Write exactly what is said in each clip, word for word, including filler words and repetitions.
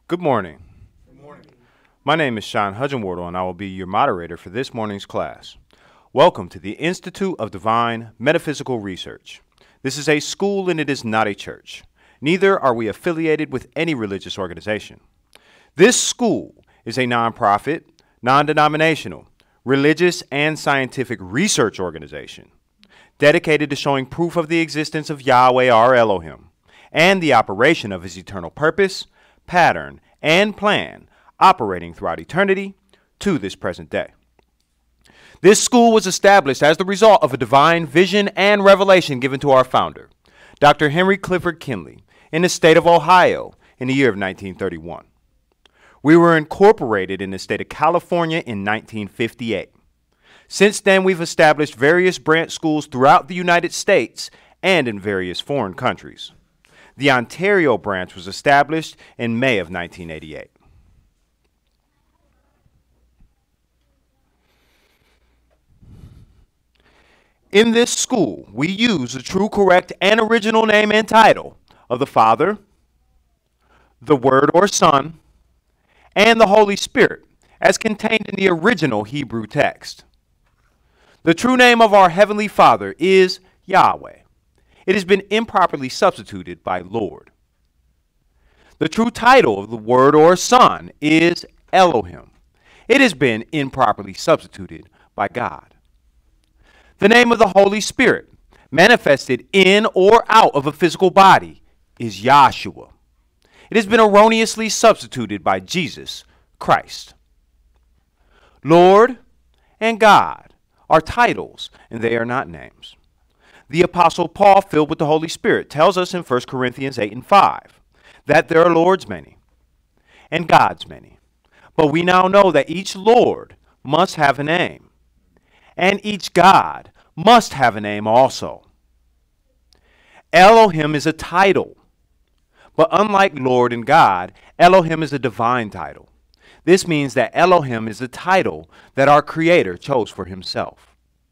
Good morning. Good morning. My name is Sean Hudgenwardle, and I will be your moderator for this morning's class. Welcome to the Institute of Divine Metaphysical Research. This is a school and it is not a church. Neither are we affiliated with any religious organization. This school is a nonprofit, non-denominational, religious, and scientific research organization dedicated to showing proof of the existence of Yahweh our Elohim and the operation of his eternal purpose, pattern, and plan operating throughout eternity to this present day. This school was established as the result of a divine vision and revelation given to our founder, Doctor Henry Clifford Kinley, in the state of Ohio in the year of nineteen thirty-one. We were incorporated in the state of California in nineteen fifty-eight. Since then, we've established various branch schools throughout the United States and in various foreign countries. The Ontario branch was established in May of nineteen eighty-eight. In this school, we use the true, correct, and original name and title of the Father, the Word or Son, and the Holy Spirit as contained in the original Hebrew text. The true name of our Heavenly Father is Yahweh. It has been improperly substituted by Lord. The true title of the Word or Son is Elohim. It has been improperly substituted by God. The name of the Holy Spirit, manifested in or out of a physical body, is Yahshua. It has been erroneously substituted by Jesus Christ. Lord and God are titles, and they are not names. The Apostle Paul, filled with the Holy Spirit, tells us in First Corinthians eight and five that there are Lords many and gods many. But we now know that each Lord must have a name, and each God must have a name also. Elohim is a title, but unlike Lord and God, Elohim is a divine title. This means that Elohim is a title that our Creator chose for himself.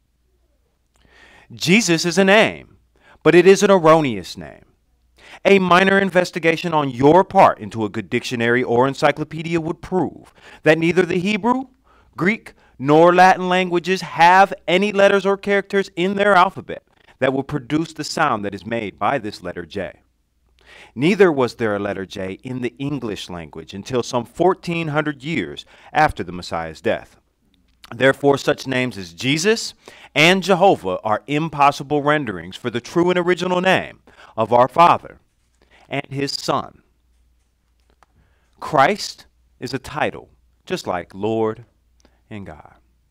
Jesus is a name, but it is an erroneous name. A minor investigation on your part into a good dictionary or encyclopedia would prove that neither the Hebrew, Greek, nor Latin languages have any letters or characters in their alphabet that will produce the sound that is made by this letter J. Neither was there a letter J in the English language until some fourteen hundred years after the Messiah's death. Therefore, such names as Jesus and Jehovah are impossible renderings for the true and original name of our Father and his Son. Christ is a title, just like Lord and God.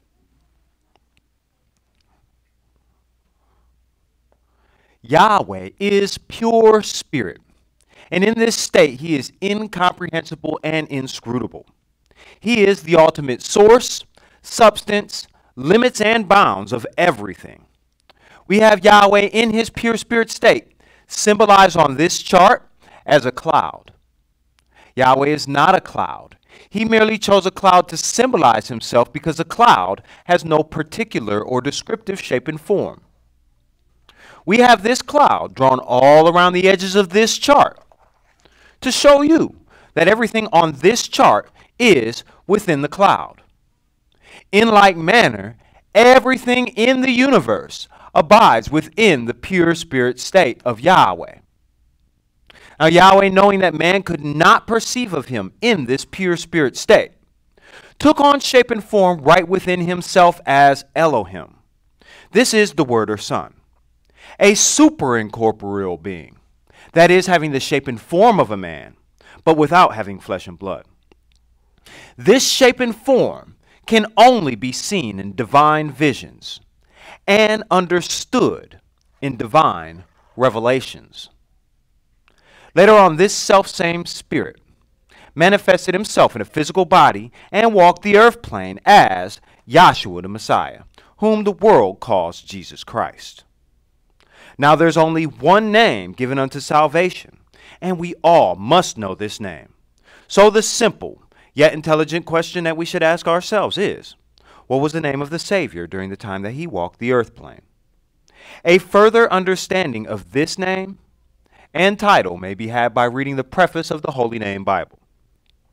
Yahweh is pure spirit, and in this state he is incomprehensible and inscrutable. He is the ultimate source, substance, limits, and bounds of everything. We have Yahweh in his pure spirit state, symbolized on this chart as a cloud. Yahweh is not a cloud. He merely chose a cloud to symbolize himself because a cloud has no particular or descriptive shape and form. We have this cloud drawn all around the edges of this chart to show you that everything on this chart is within the cloud. In like manner, everything in the universe abides within the pure spirit state of Yahweh. Now Yahweh, knowing that man could not perceive of him in this pure spirit state, took on shape and form right within himself as Elohim. This is the Word or Son, a superincorporeal being, that is, having the shape and form of a man, but without having flesh and blood. This shape and form can only be seen in divine visions and understood in divine revelations. Later on, this self-same spirit manifested himself in a physical body and walked the earth plane as Yahshua the Messiah, whom the world calls Jesus Christ. Now there's only one name given unto salvation, and we all must know this name. So the simple yet intelligent question that we should ask ourselves is, what was the name of the Savior during the time that he walked the earth plane? A further understanding of this name and title may be had by reading the preface of the Holy Name Bible.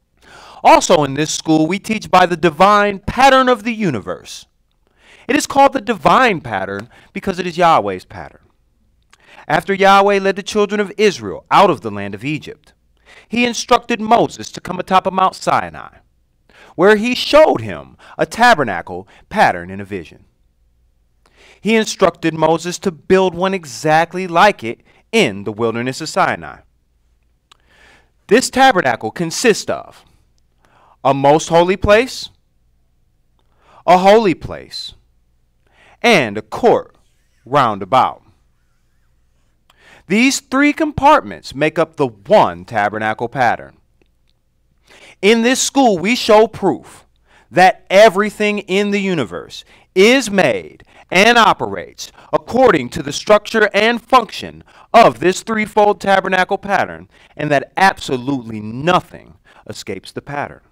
Also in this school, we teach by the divine pattern of the universe. It is called the divine pattern because it is Yahweh's pattern. After Yahweh led the children of Israel out of the land of Egypt, he instructed Moses to come atop of Mount Sinai, where he showed him a tabernacle pattern in a vision. He instructed Moses to build one exactly like it in the wilderness of Sinai. This tabernacle consists of a most holy place, a holy place, and a court round about. These three compartments make up the one tabernacle pattern. In this school, we show proof that everything in the universe is made and operates according to the structure and function of this threefold tabernacle pattern, and that absolutely nothing escapes the pattern.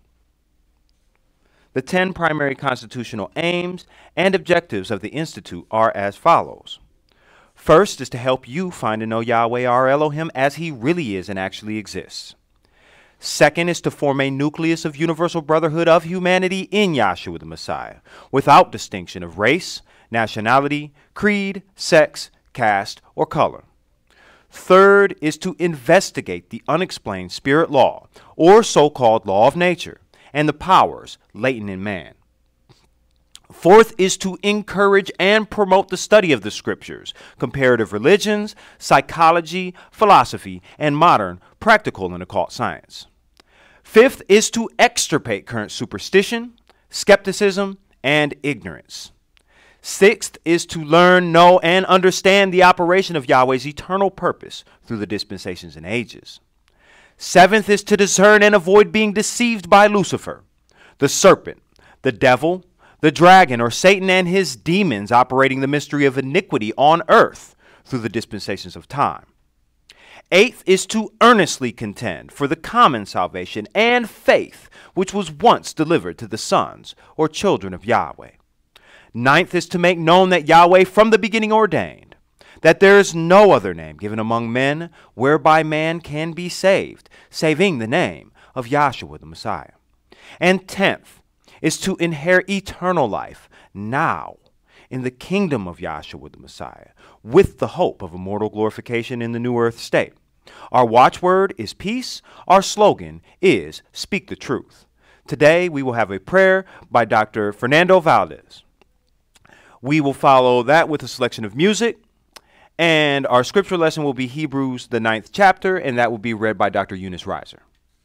The ten primary constitutional aims and objectives of the Institute are as follows. First is to help you find and know Yahweh our Elohim as he really is and actually exists. Second is to form a nucleus of universal brotherhood of humanity in Yahshua the Messiah, without distinction of race, nationality, creed, sex, caste, or color. Third is to investigate the unexplained spirit law, or so-called law of nature, and the powers latent in man. Fourth is to encourage and promote the study of the scriptures, comparative religions, psychology, philosophy, and modern practical and occult science. Fifth is to extirpate current superstition, skepticism, and ignorance. Sixth is to learn, know, and understand the operation of Yahweh's eternal purpose through the dispensations and ages. Seventh is to discern and avoid being deceived by Lucifer, the serpent, the devil, the dragon, or Satan and his demons operating the mystery of iniquity on earth through the dispensations of time. Eighth is to earnestly contend for the common salvation and faith which was once delivered to the sons or children of Yahweh. Ninth is to make known that Yahweh from the beginning ordained that there is no other name given among men whereby man can be saved, saving the name of Yahshua the Messiah. And tenth is to inherit eternal life now in the kingdom of Yahshua the Messiah, with the hope of immortal glorification in the new earth state. Our watchword is peace. Our slogan is speak the truth. Today we will have a prayer by Doctor Fernando Valdez. We will follow that with a selection of music, and our scripture lesson will be Hebrews, the ninth chapter, and that will be read by Doctor Eunice Reiser.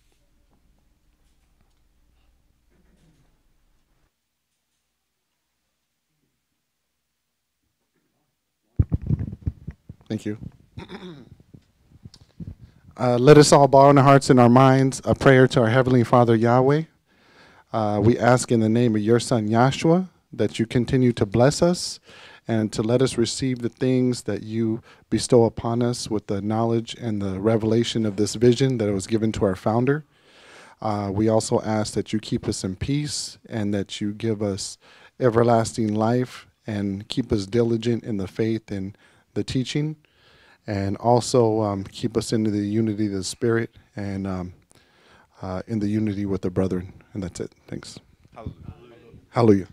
Thank you. Uh, let us all bow in our hearts and our minds a prayer to our Heavenly Father, Yahweh. Uh, we ask in the name of your Son, Yahshua, that you continue to bless us and to let us receive the things that you bestow upon us with the knowledge and the revelation of this vision that was given to our founder. Uh, we also ask that you keep us in peace and that you give us everlasting life and keep us diligent in the faith and the teaching, and also um, keep us into the unity of the Spirit and um, uh, in the unity with the brethren. And that's it. Thanks. Hallelujah. Hallelujah.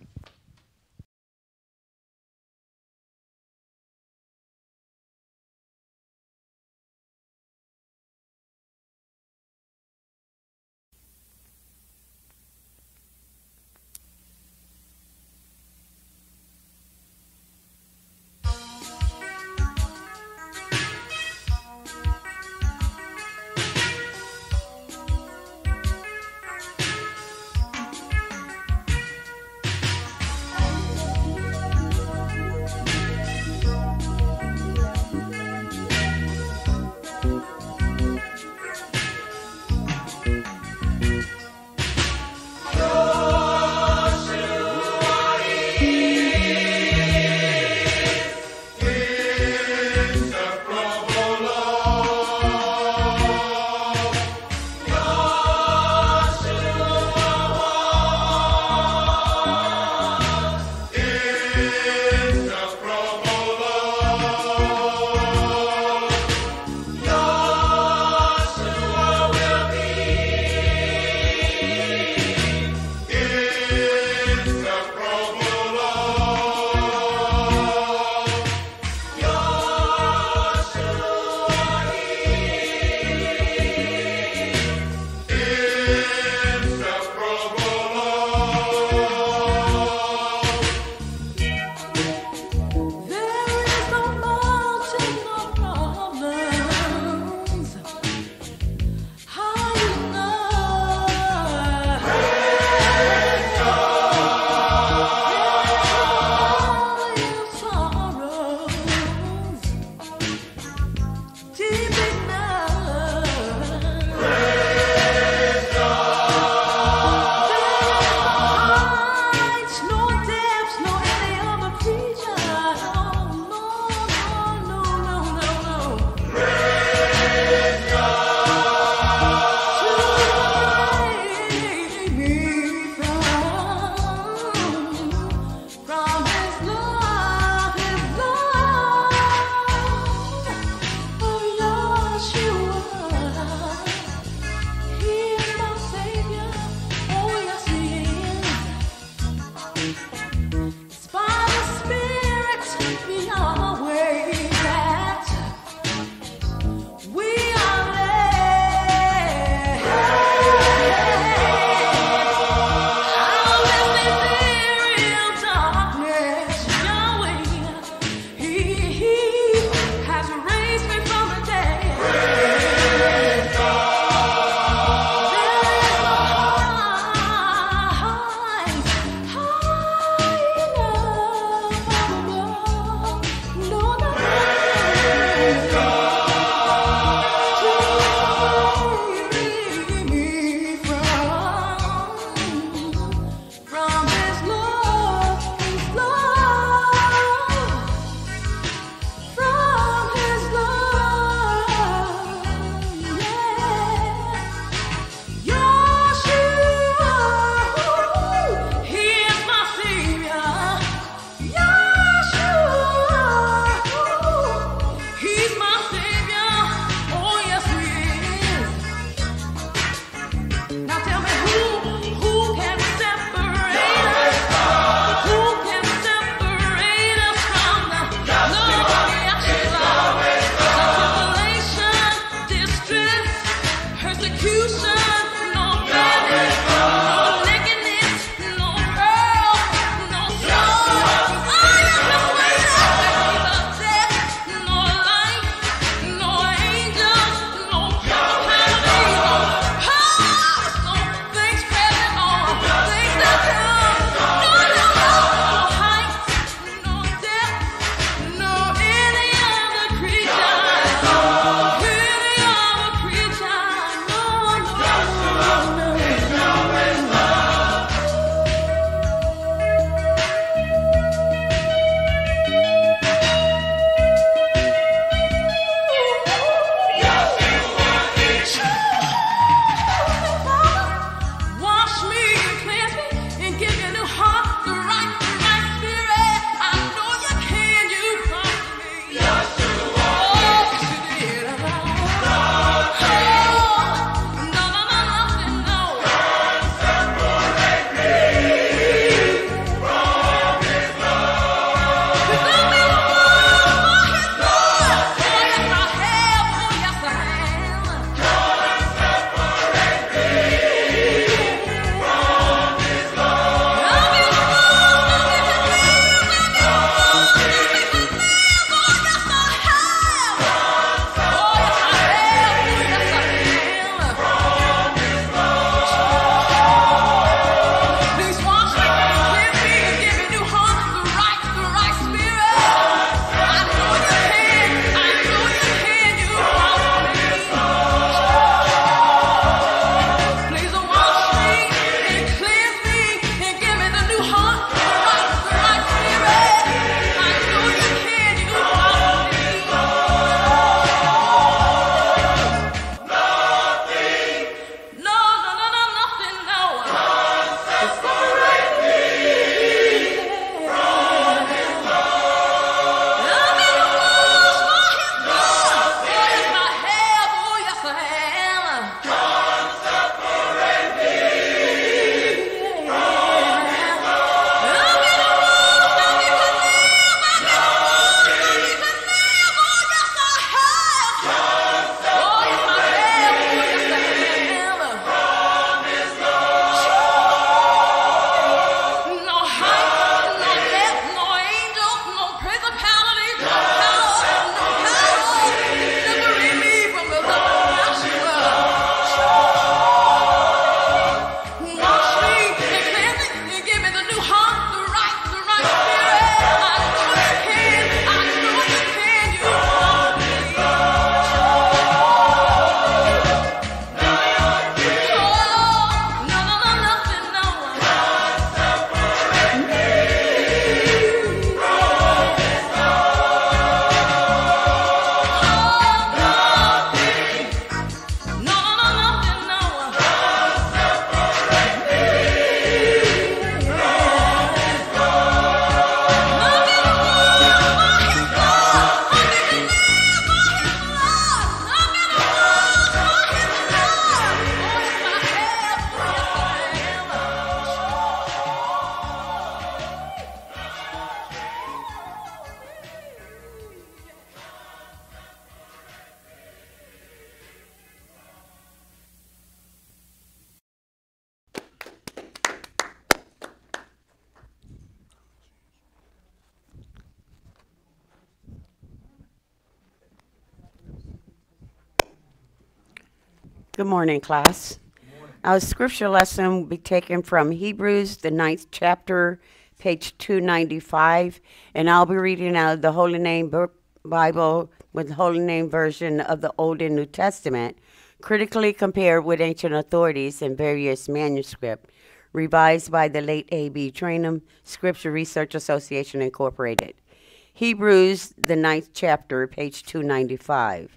Good morning, class. Our scripture lesson will be taken from Hebrews, the ninth chapter, page two ninety-five, and I'll be reading out of the Holy Name Bible with the Holy Name version of the Old and New Testament, critically compared with ancient authorities and various manuscripts, revised by the late A B Trainum Scripture Research Association, Incorporated. Hebrews, the ninth chapter, page two ninety-five.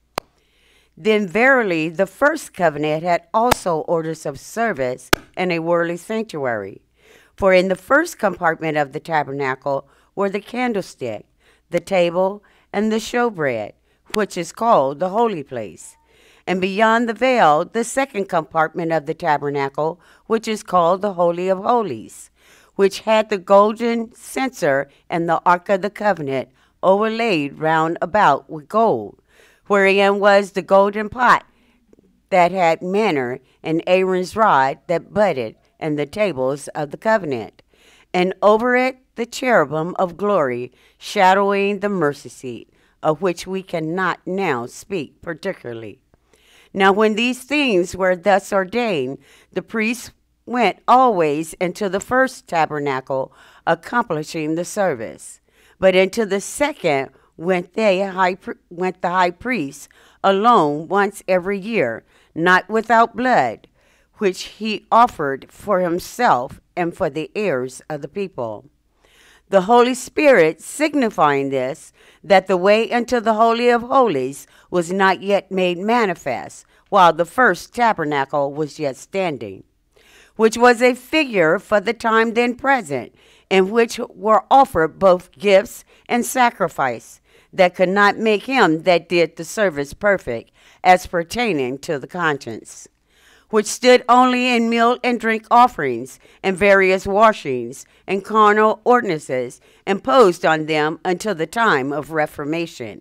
Then verily the first covenant had also orders of service and a worldly sanctuary. For in the first compartment of the tabernacle were the candlestick, the table, and the showbread, which is called the holy place. And beyond the veil, the second compartment of the tabernacle, which is called the Holy of Holies, which had the golden censer and the ark of the covenant overlaid round about with gold, wherein was the golden pot that had manna, and Aaron's rod that budded, and the tables of the covenant. And over it the cherubim of glory, shadowing the mercy seat, of which we cannot now speak particularly. Now when these things were thus ordained, the priests went always into the first tabernacle, accomplishing the service. But into the second went they high went the high priest alone once every year, not without blood, which he offered for himself and for the heirs of the people. The Holy Spirit signifying this, that the way into the Holy of Holies was not yet made manifest, while the first tabernacle was yet standing, which was a figure for the time then present, in which were offered both gifts and sacrifice, that could not make him that did the service perfect, as pertaining to the conscience, which stood only in meal and drink offerings, and various washings, and carnal ordinances, imposed on them until the time of Reformation.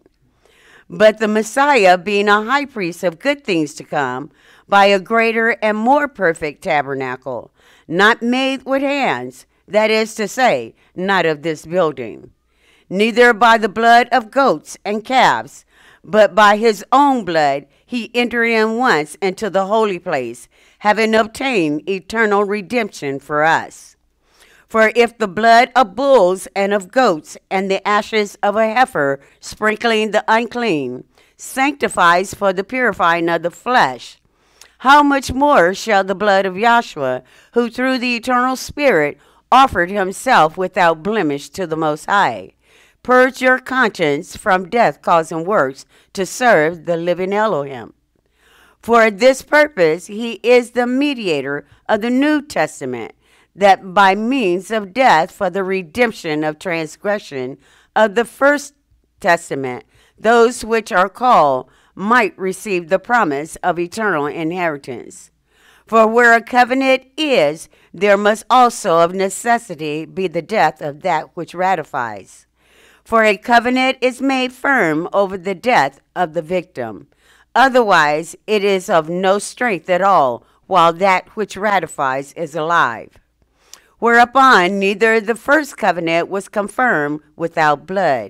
But the Messiah, being a high priest of good things to come, by a greater and more perfect tabernacle, not made with hands, that is to say, not of this building, neither by the blood of goats and calves, but by his own blood he entered in once into the holy place, having obtained eternal redemption for us. For if the blood of bulls and of goats and the ashes of a heifer sprinkling the unclean sanctifies for the purifying of the flesh, how much more shall the blood of Yahshua, who through the eternal Spirit offered himself without blemish to the Most High, purge your conscience from death-causing works to serve the living Elohim? For this purpose he is the mediator of the New Testament, that by means of death for the redemption of transgression of the first testament, those which are called might receive the promise of eternal inheritance. For where a covenant is, there must also of necessity be the death of that which ratifies. For a covenant is made firm over the death of the victim. Otherwise, it is of no strength at all, while that which ratifies is alive. Whereupon neither the first covenant was confirmed without blood.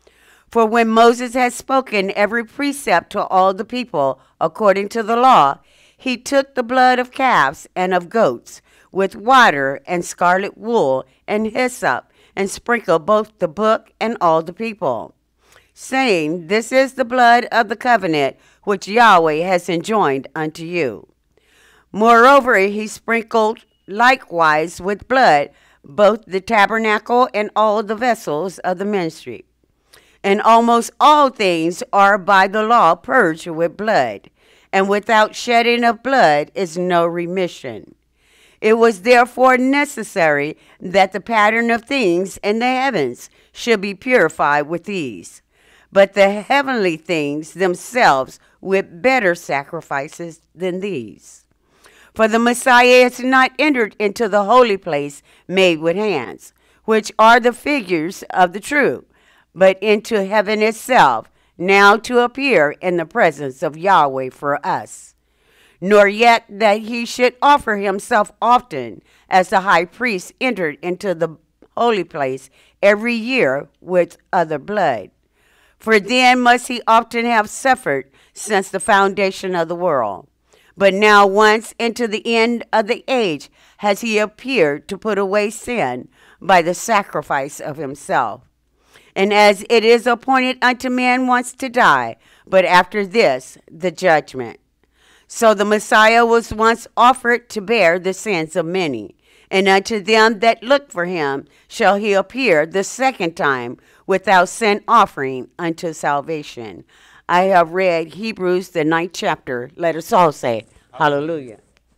For when Moses had spoken every precept to all the people according to the law, he took the blood of calves and of goats, with water and scarlet wool and hyssop, and sprinkled both the book and all the people, saying, This is the blood of the covenant which Yahweh has enjoined unto you. Moreover, he sprinkled likewise with blood both the tabernacle and all the vessels of the ministry. And almost all things are by the law purged with blood, and without shedding of blood is no remission. It was therefore necessary that the pattern of things in the heavens should be purified with these, but the heavenly things themselves with better sacrifices than these. For the Messiah has not entered into the holy place made with hands, which are the figures of the true, but into heaven itself, now to appear in the presence of Yahweh for us. Nor yet that he should offer himself often, as the high priest entered into the holy place every year with other blood. For then must he often have suffered since the foundation of the world. But now once into the end of the age has he appeared to put away sin by the sacrifice of himself. And as it is appointed unto man once to die, but after this the judgment. So the Messiah was once offered to bear the sins of many, and unto them that look for him shall he appear the second time without sin offering unto salvation. I have read Hebrews, the ninth chapter. Let us all say, hallelujah.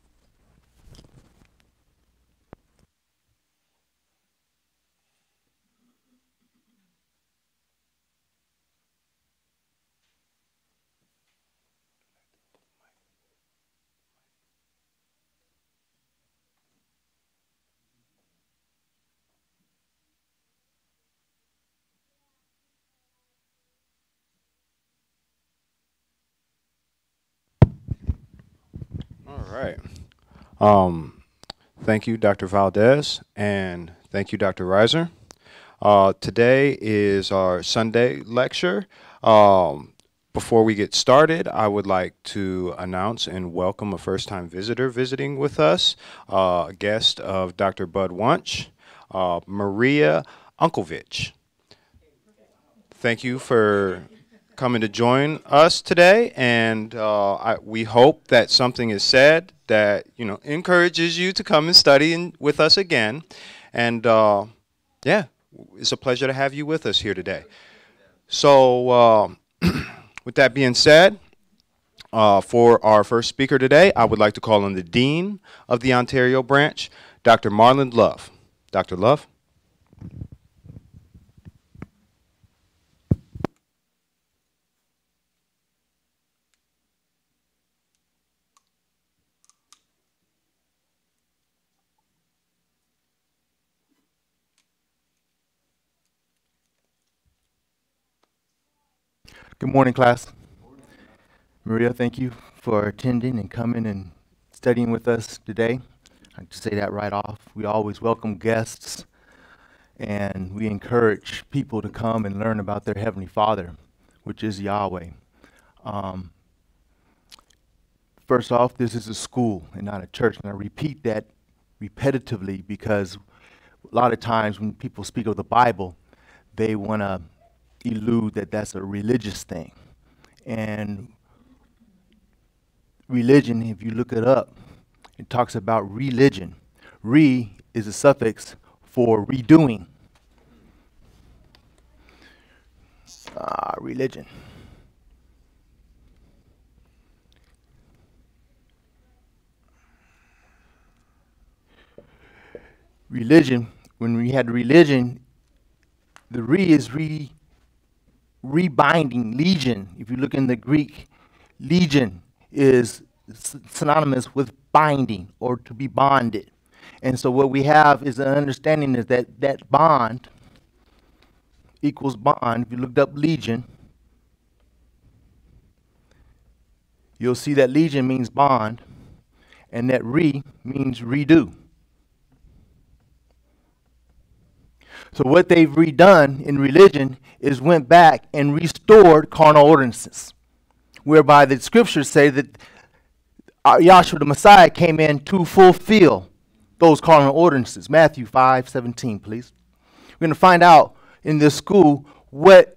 All right. Um, thank you, Doctor Valdez, and thank you, Doctor Reiser. Uh, today is our Sunday lecture. Um, before we get started, I would like to announce and welcome a first-time visitor visiting with us, uh, a guest of Doctor Bud Wunsch, uh, Maria Unkelvich. Thank you for coming to join us today, and uh, I, we hope that something is said that you know encourages you to come and study in, with us again. And uh, yeah, it's a pleasure to have you with us here today. So, uh, with that being said, uh, for our first speaker today, I would like to call on the Dean of the Ontario branch, Doctor Marland Love. Doctor Love. Good morning, class. Maria, thank you for attending and coming and studying with us today. I like to say that right off. We always welcome guests, and we encourage people to come and learn about their Heavenly Father, which is Yahweh. Um, first off, this is a school and not a church, and I repeat that repetitively because a lot of times when people speak of the Bible, they want to elude that that's a religious thing. And religion, if you look it up, it talks about religion. Re is a suffix for redoing. Ah, religion. Religion, when we had religion, the re is re rebinding, legion. If you look in the Greek, legion is synonymous with binding or to be bonded. And so what we have is an understanding is that that bond equals bond. If you looked up legion, you'll see that legion means bond, and that re means redo. So what they've redone in religion is went back and restored carnal ordinances, whereby the scriptures say that our Yahshua the Messiah came in to fulfill those carnal ordinances. Matthew five seventeen, please. We're going to find out in this school what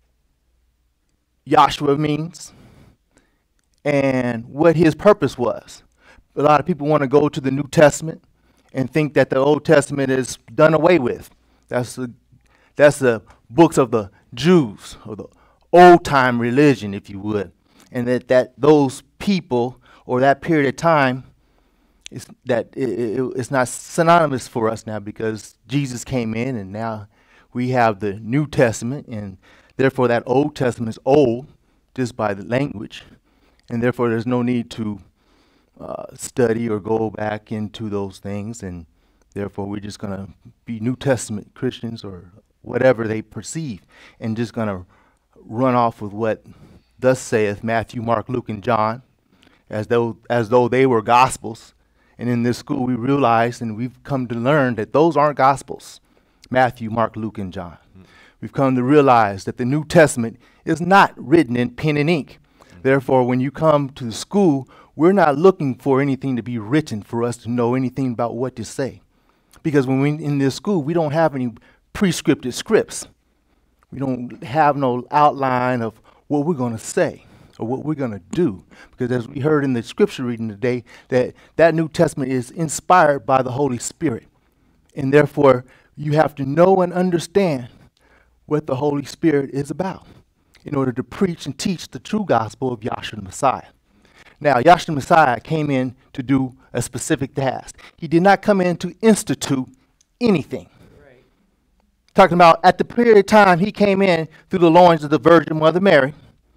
Yahshua means and what his purpose was. A lot of people want to go to the New Testament and think that the Old Testament is done away with. That's the, that's the books of the Jews, or the old-time religion, if you would. And that, that those people, or that period of time, is that it, it, it's not synonymous for us now because Jesus came in and now we have the New Testament, and therefore that Old Testament is old just by the language. And therefore there's no need to uh, study or go back into those things, and therefore, we're just going to be New Testament Christians or whatever they perceive, and just going to run off with what thus saith Matthew, Mark, Luke, and John, as though as though they were gospels. And in this school, we realize and we've come to learn that those aren't gospels, Matthew, Mark, Luke, and John. Mm. We've come to realize that the New Testament is not written in pen and ink, mm. Therefore, when you come to the school, we're not looking for anything to be written for us to know anything about what to say. Because when we're in this school, we don't have any prescripted scripts. We don't have no outline of what we're going to say or what we're going to do. Because as we heard in the scripture reading today, that that New Testament is inspired by the Holy Spirit. And therefore, you have to know and understand what the Holy Spirit is about in order to preach and teach the true gospel of Yahshua the Messiah. Now, Yahshua the Messiah came in to do a specific task. He did not come in to institute anything. Right. Talking about at the period of time he came in through the loins of the Virgin Mother Mary,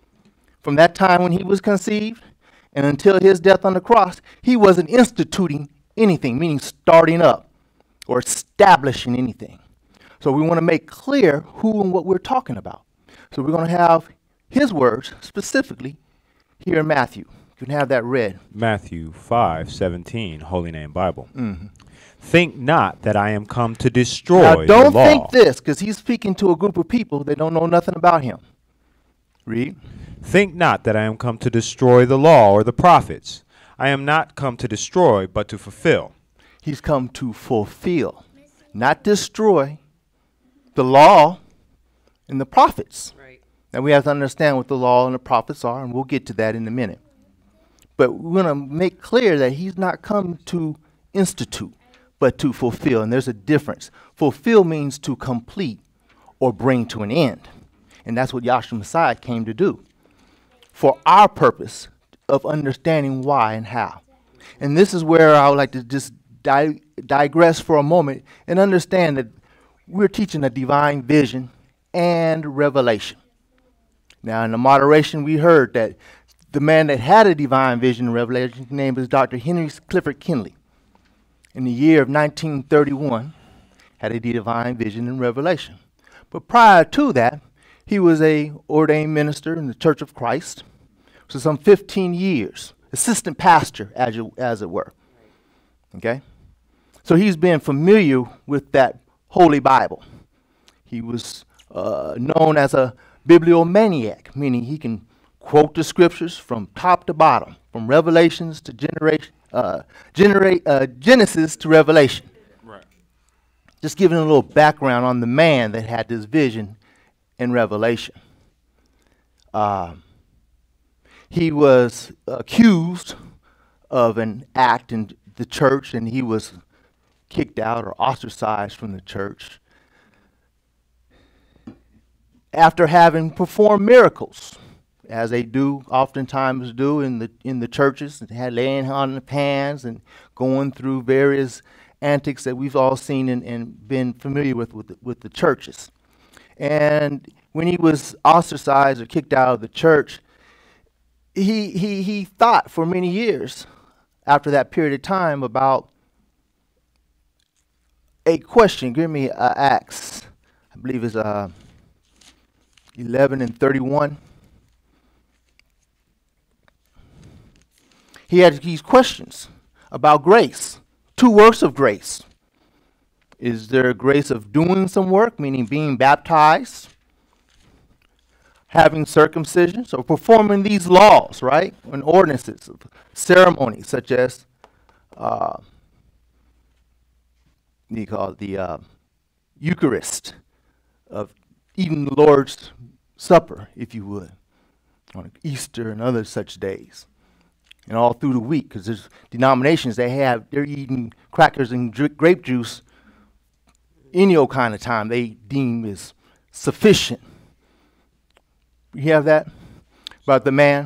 from that time when he was conceived and until his death on the cross, he wasn't instituting anything, meaning starting up or establishing anything. So we want to make clear who and what we're talking about. So we're going to have his words specifically here in Matthew. You can have that read. Matthew five seventeen, Holy Name Bible. Mm-hmm. Think not that I am come to destroy now, don't the law. think this, because he's speaking to a group of people that don't know nothing about him. Read. Think not that I am come to destroy the law or the prophets. I am not come to destroy, but to fulfill. He's come to fulfill, not destroy, the law and the prophets. Right. And we have to understand what the law and the prophets are, and we'll get to that in a minute. But we're going to make clear that he's not come to institute, but to fulfill. And there's a difference. Fulfill means to complete or bring to an end. And that's what Yahshua Messiah came to do for our purpose of understanding why and how. And this is where I would like to just di digress for a moment and understand that we're teaching a divine vision and revelation. Now, in the moderation, we heard that the man that had a divine vision and revelation, his name is Doctor Henry Clifford Kinley. In the year of nineteen thirty-one, had a divine vision and revelation. But prior to that, he was a ordained minister in the Church of Christ for some fifteen years, assistant pastor, as, you, as it were. Okay? So he's been familiar with that Holy Bible. He was uh, known as a bibliomaniac, meaning he can quote the scriptures from top to bottom, from Revelations to generation, uh, generate, uh, Genesis to Revelation. Right. Just giving a little background on the man that had this vision and revelation. Uh, he was accused of an act in the church, and he was kicked out or ostracized from the church after having performed miracles, as they do oftentimes do in the in the churches, and had laying on the hands and going through various antics that we've all seen and, and been familiar with with the, with the churches. And when he was ostracized or kicked out of the church, he he he thought for many years after that period of time about a question. Give me uh, Acts, I believe it's uh, eleven and thirty-one. He had these questions about grace, two works of grace. Is there a grace of doing some work, meaning being baptized, having circumcisions, or performing these laws, right, and ordinances, ceremonies such as uh, what do you call it, the uh, Eucharist, of eating the Lord's Supper, if you would, on Easter and other such days, and all through the week, because there's denominations they have, they're eating crackers and grape juice any old kind of time they deem is sufficient. You have that about the man?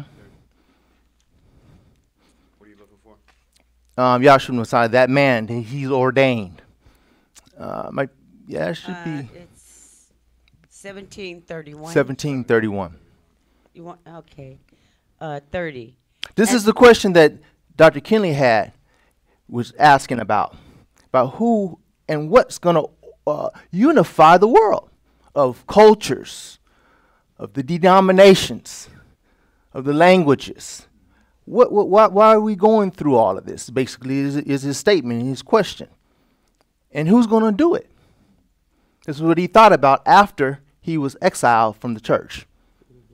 What are you looking for? Um, Yahshua Messiah, that man, he's ordained. Uh, my, yeah, it should uh, be. It's seventeen thirty-one. seventeen thirty-one. You want, okay. Uh, thirty. This and is the question that Doctor Kinley had, was asking about, about who and what's going to uh, unify the world of cultures, of the denominations, of the languages. What, what, why, why are we going through all of this? Basically, is, is his statement, his question. And who's going to do it? This is what he thought about after he was exiled from the church. Mm-hmm.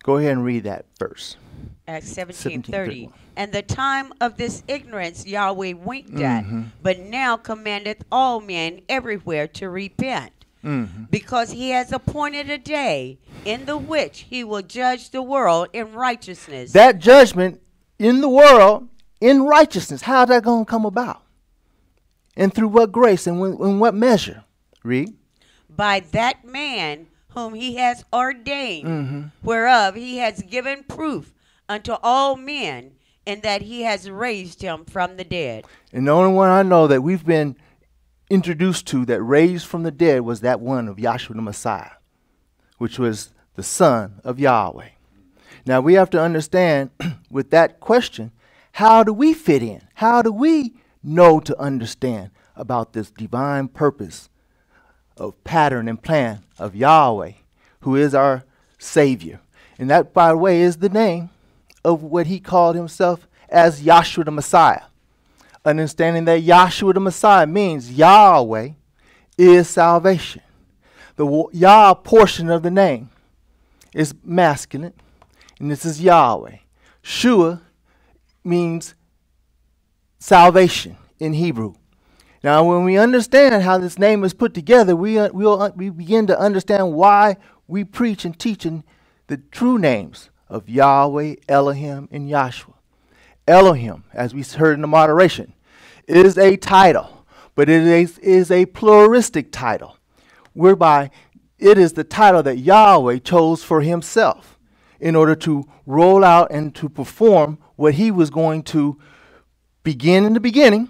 Go ahead and read that verse. Acts seventeen seventeen thirty. thirty-one. And the time of this ignorance Yahweh winked at, but now commandeth all men everywhere to repent. Mm-hmm. Because he has appointed a day in the which he will judge the world in righteousness. That judgment in the world in righteousness, how's that going to come about? And through what grace and in, in what measure? Read. By that man whom he has ordained, Mm-hmm. whereof he has given proof unto all men, in that he has raised him from the dead. And the only one I know that we've been introduced to that raised from the dead was that one of Yahshua the Messiah, which was the Son of Yahweh. Now we have to understand with that question, how do we fit in? How do we know to understand about this divine purpose of pattern and plan of Yahweh, who is our Savior? And that, by the way, is the name of what he called himself as Yahshua the Messiah. Understanding that Yahshua the Messiah means Yahweh is salvation. The Yah portion of the name is masculine, and this is Yahweh. Shua means salvation in Hebrew. Now, when we understand how this name is put together, we, uh, we'll, uh, we begin to understand why we preach and teach in the true names of Yahweh, Elohim, and Yahshua. Elohim, as we heard in the moderation, is a title, but it is, is a pluralistic title, whereby it is the title that Yahweh chose for himself in order to roll out and to perform what he was going to begin in the beginning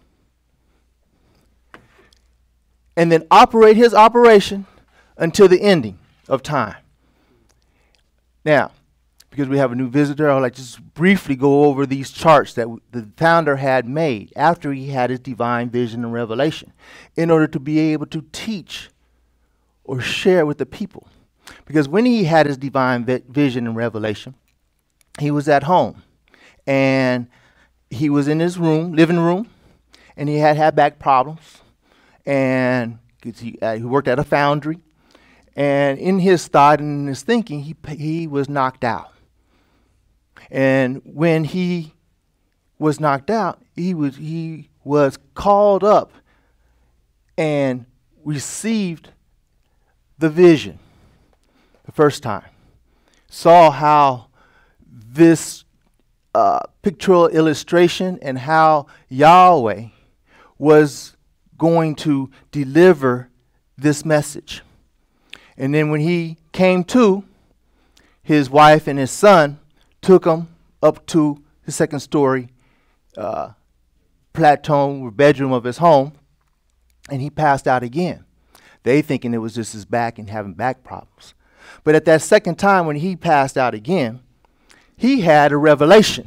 and then operate his operation until the ending of time. Now, because we have a new visitor, I'd like to just briefly go over these charts that w- the founder had made after he had his divine vision and revelation in order to be able to teach or share with the people. Because when he had his divine vi- vision and revelation, he was at home and he was in his room, living room, and he had had back problems. And 'cause he, uh, he worked at a foundry. And in his thought and in his thinking, he, he was knocked out. And when he was knocked out, he was, he was called up and received the vision the first time. Saw how this uh, pictorial illustration and how Yahweh was going to deliver this message. And then when he came to, his wife and his son took him up to the second story uh, platoon or bedroom of his home, and he passed out again. They thinking it was just his back and having back problems. But at that second time when he passed out again, he had a revelation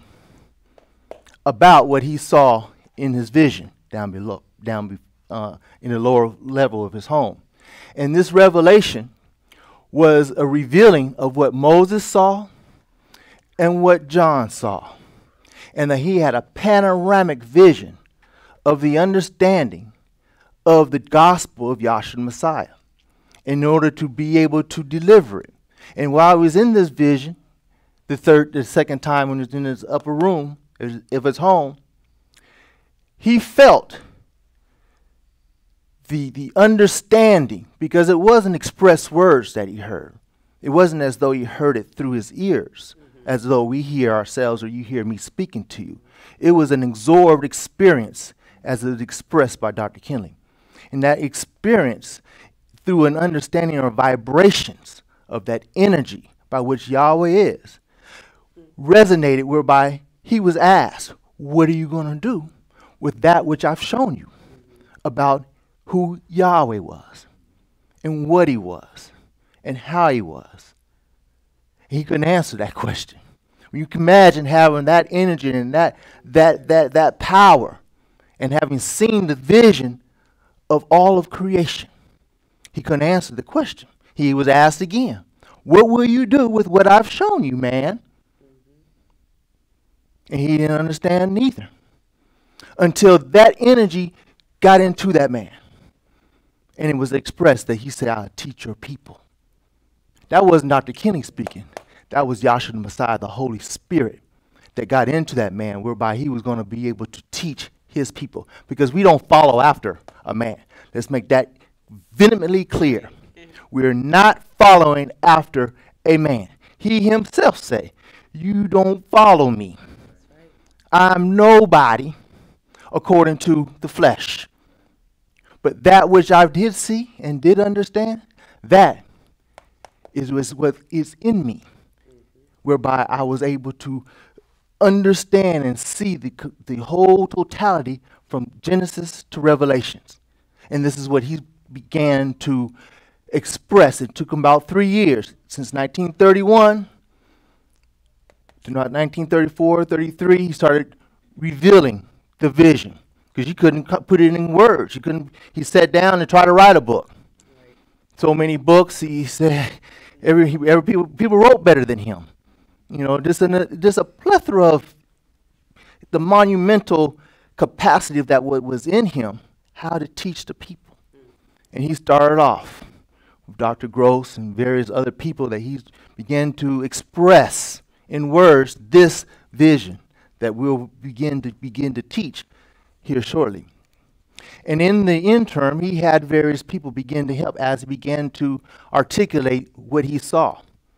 about what he saw in his vision down below, down be, uh, in the lower level of his home. And this revelation was a revealing of what Moses saw and what John saw. And that he had a panoramic vision of the understanding of the gospel of Yahshua Messiah in order to be able to deliver it. And while he was in this vision, the third, the second time when he was in his upper room of his home, he felt the, the understanding, because it wasn't expressed words that he heard. It wasn't as though he heard it through his ears, mm-hmm. as though we hear ourselves or you hear me speaking to you. It was an absorbed experience as it was expressed by Doctor Kinley. And that experience, through an understanding or vibrations of that energy by which Yahweh is, resonated whereby he was asked, what are you going to do with that which I've shown you about who Yahweh was and what he was and how he was? He couldn't answer that question. You can imagine having that energy and that that that that power and having seen the vision of all of creation. He couldn't answer the question. He was asked again, what will you do with what I've shown you, man? And he didn't understand neither until that energy got into that man. And it was expressed that he said, I'll teach your people. That wasn't Doctor Kenny speaking. That was Yahshua the Messiah, the Holy Spirit, that got into that man, whereby he was going to be able to teach his people. Because we don't follow after a man. Let's make that vehemently clear. We're not following after a man. He himself said, you don't follow me. I'm nobody according to the flesh. But that which I did see and did understand, that is was what is in me, whereby I was able to understand and see the, the whole totality from Genesis to Revelations. And this is what he began to express. It took him about three years, since nineteen thirty-one to nineteen thirty-four, thirty-three, he started revealing the vision, because you couldn't cu- put it in words. You couldn't. He sat down and tried to write a book. Right. So many books. He said every every people people wrote better than him. You know, just a just a plethora of the monumental capacity of that what was in him, how to teach the people. Mm. And he started off with Doctor Gross and various other people that he began to express in words this vision that we'll begin to begin to teach here shortly. And in the interim, he had various people begin to help as he began to articulate what he saw.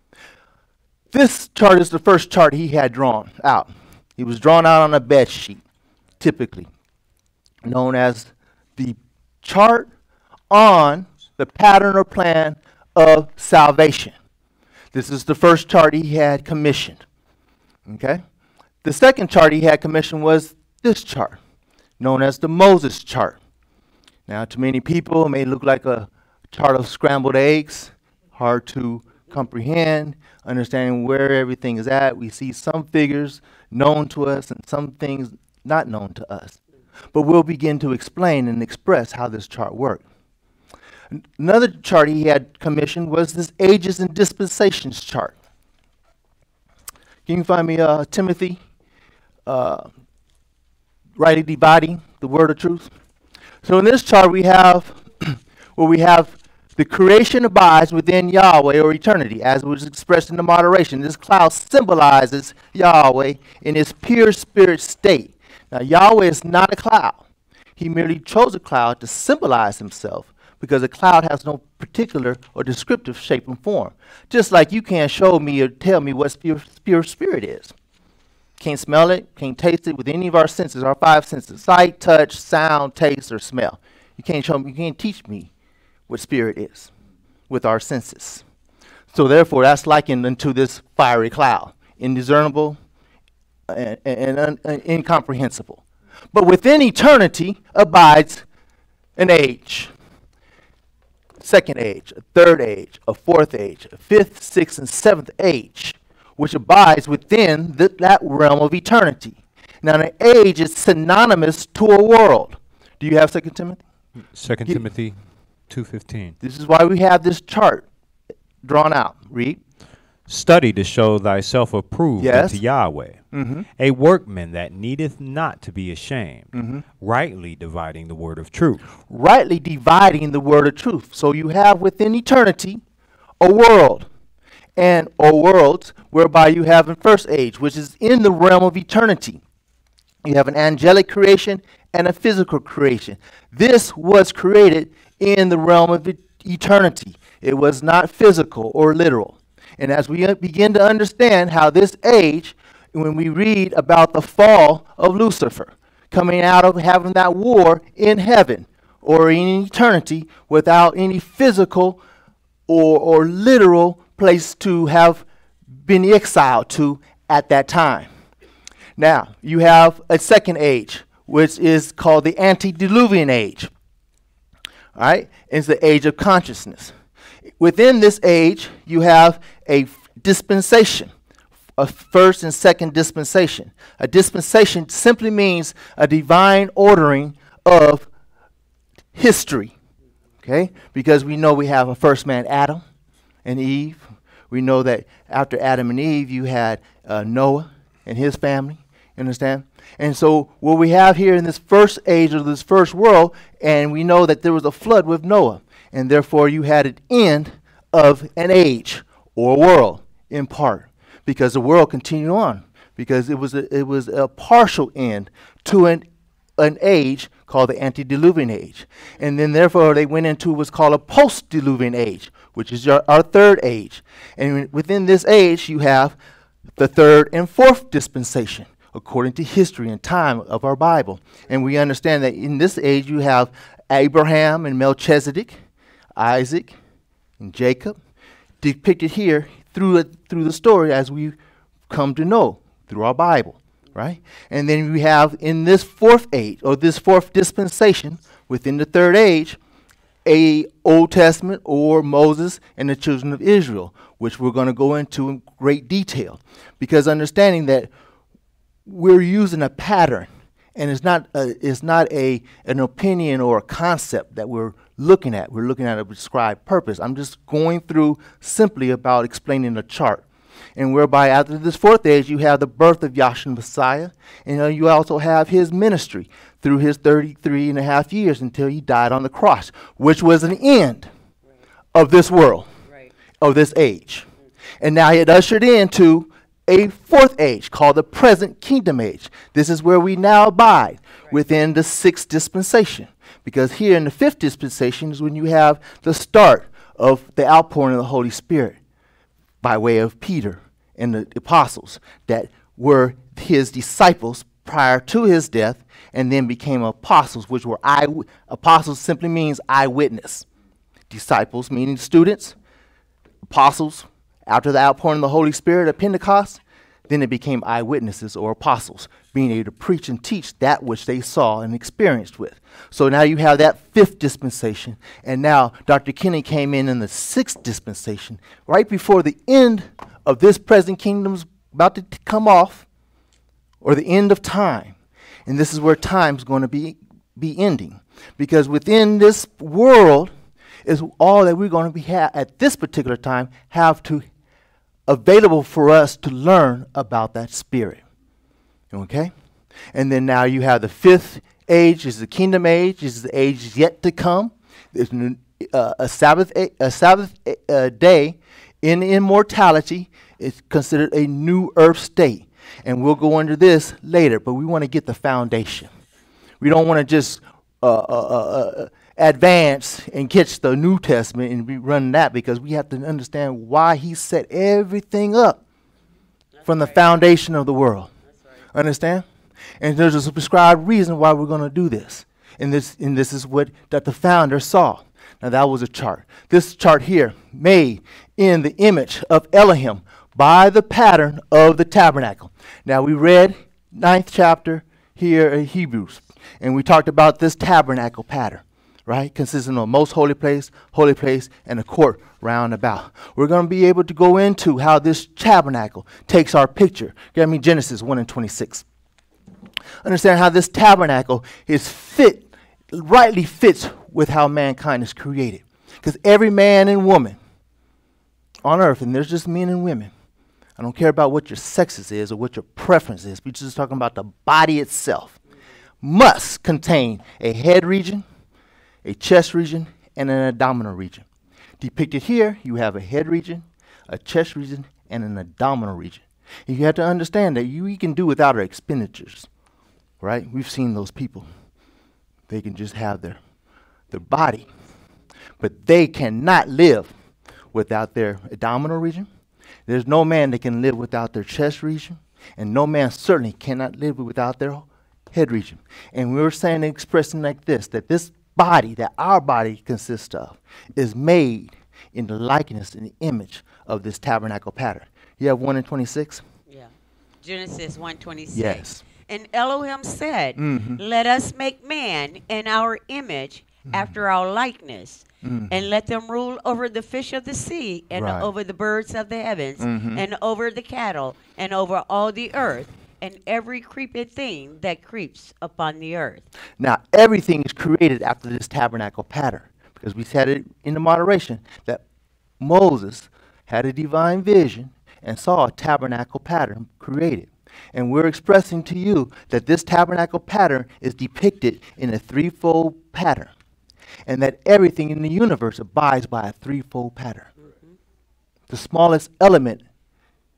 This chart is the first chart he had drawn out. It was drawn out on a bed sheet, typically known as the chart on the pattern or plan of salvation. This is the first chart he had commissioned. Okay? The second chart he had commissioned was this chart, known as the Moses chart. Now, to many people, it may look like a chart of scrambled eggs, hard to comprehend, understanding where everything is at. We see some figures known to us and some things not known to us. But we'll begin to explain and express how this chart worked. Another chart he had commissioned was this ages and dispensations chart. Can you find me uh, Timothy, uh, rightly dividing the word of truth? So in this chart we have, where we have the creation abides within Yahweh or eternity, as was expressed in the moderation. This cloud symbolizes Yahweh in his pure spirit state. Now Yahweh is not a cloud. He merely chose a cloud to symbolize himself, because a cloud has no particular or descriptive shape and form. Just like you can't show me or tell me what pure, pure spirit is. Can't smell it, can't taste it with any of our senses, our five senses: sight, touch, sound, taste, or smell. You can't show me, you can't teach me what spirit is with our senses. So therefore, that's likened unto this fiery cloud, indiscernible and, and, and, and incomprehensible. But within eternity abides an age. Second age, a third age, a fourth age, a fifth, sixth, and seventh age, which abides within the, that realm of eternity. Now, an age is synonymous to a world. Do you have Second Timothy? Second Get, Timothy two fifteen. This is why we have this chart drawn out. Read. Study to show thyself approved Yes. unto Yahweh, Mm-hmm. a workman that needeth not to be ashamed, Mm-hmm. rightly dividing the word of truth. Rightly dividing the word of truth. So you have within eternity a world, and or worlds whereby you have in first age, which is in the realm of eternity. You have an angelic creation and a physical creation. This was created in the realm of e- eternity. It was not physical or literal. And as we uh, begin to understand how this age, when we read about the fall of Lucifer, coming out of having that war in heaven or in eternity without any physical or, or literal place to have been exiled to at that time. Now, you have a second age, which is called the antediluvian age. All right? It's the age of consciousness. Within this age, you have a f- dispensation, a first and second dispensation. A dispensation simply means a divine ordering of history, okay? Because we know we have a first man, Adam and Eve. We know that after Adam and Eve, you had uh, Noah and his family, you understand? And so what we have here in this first age of this first world, and we know that there was a flood with Noah, and therefore you had an end of an age or world in part. because the world continued on, because it was a, it was a partial end to an an age called the antediluvian age. And then therefore they went into what's called a post-diluvian age, which is your, our third age. And within this age you have the third and fourth dispensation, according to history and time of our Bible. And we understand that in this age you have Abraham and Melchizedek, Isaac and Jacob, depicted here through, a, through the story as we come to know through our Bible. Right? And then we have in this fourth age, or this fourth dispensation, within the third age, a Old Testament or Moses and the children of Israel, which we're going to go into in great detail. Because understanding that we're using a pattern, and it's not a, it's not a an opinion or a concept that we're looking at. We're looking at a prescribed purpose. I'm just going through simply about explaining the chart. And whereby after this fourth age, you have the birth of Yahshua Messiah. And uh, you also have his ministry through his thirty-three and a half years until he died on the cross, which was an end right. of this world, right. of this age. Mm-hmm. And now he had ushered into a fourth age called the present kingdom age. This is where we now abide right. within the sixth dispensation. Because here in the fifth dispensation is when you have the start of the outpouring of the Holy Spirit by way of Peter and the apostles that were his disciples prior to his death and then became apostles, which were eye apostles simply means eyewitness. Disciples meaning students, apostles after the outpouring of the Holy Spirit at Pentecost, then they became eyewitnesses or apostles, being able to preach and teach that which they saw and experienced with. So now you have that fifth dispensation, and now Doctor Kenny came in in the sixth dispensation, right before the end of this present kingdom's about to t- come off, or the end of time. And this is where time's going to be, be ending. Because within this world is all that we're going to be ha- at this particular time have to available for us to learn about that spirit. Okay? And then now you have the fifth age is the kingdom age, is the age yet to come. There's uh, a Sabbath a, a Sabbath a, a day in immortality is considered a new earth state. And we'll go into this later, but we want to get the foundation. We don't want to just uh, uh, uh, uh, advance and catch the New Testament and be running that, because we have to understand why he set everything up That's from the right. foundation of the world. Right. Understand? And there's a prescribed reason why we're going to do this. And this and this is what that the founder saw. Now that was a chart. This chart here, made in the image of Elohim by the pattern of the tabernacle. Now we read ninth chapter here in Hebrews, and we talked about this tabernacle pattern, right? Consisting of a most holy place, holy place, and a court round about. We're going to be able to go into how this tabernacle takes our picture. Give me Genesis one and twenty-six. Understand how this tabernacle is fit, rightly fits with how mankind is created. Because every man and woman on earth, and there's just men and women, I don't care about what your sexes is or what your preference is, we're just talking about the body itself, must contain a head region, a chest region, and an abdominal region. Depicted here, you have a head region, a chest region, and an abdominal region. And you have to understand that you, you can do without our expenditures, right? We've seen those people. They can just have their, their body, but they cannot live without their abdominal region. There's no man that can live without their chest region, and no man certainly cannot live without their head region. And we were saying and expressing like this, that this body, that our body consists of, is made in the likeness and the image of this tabernacle pattern. You have one and twenty-six? Yeah. Genesis one twenty-six. Yes. And Elohim said, mm-hmm. let us make man in our image, mm-hmm. after our likeness, mm-hmm. and let them rule over the fish of the sea, and right. over the birds of the heavens, mm-hmm. and over the cattle, and over all the earth, and every creeping thing that creeps upon the earth. Now, everything is created after this tabernacle pattern, because we said it in the moderation that Moses had a divine vision and saw a tabernacle pattern created. And we're expressing to you that this tabernacle pattern is depicted in a threefold pattern, and that everything in the universe abides by a threefold pattern. Mm-hmm. The smallest element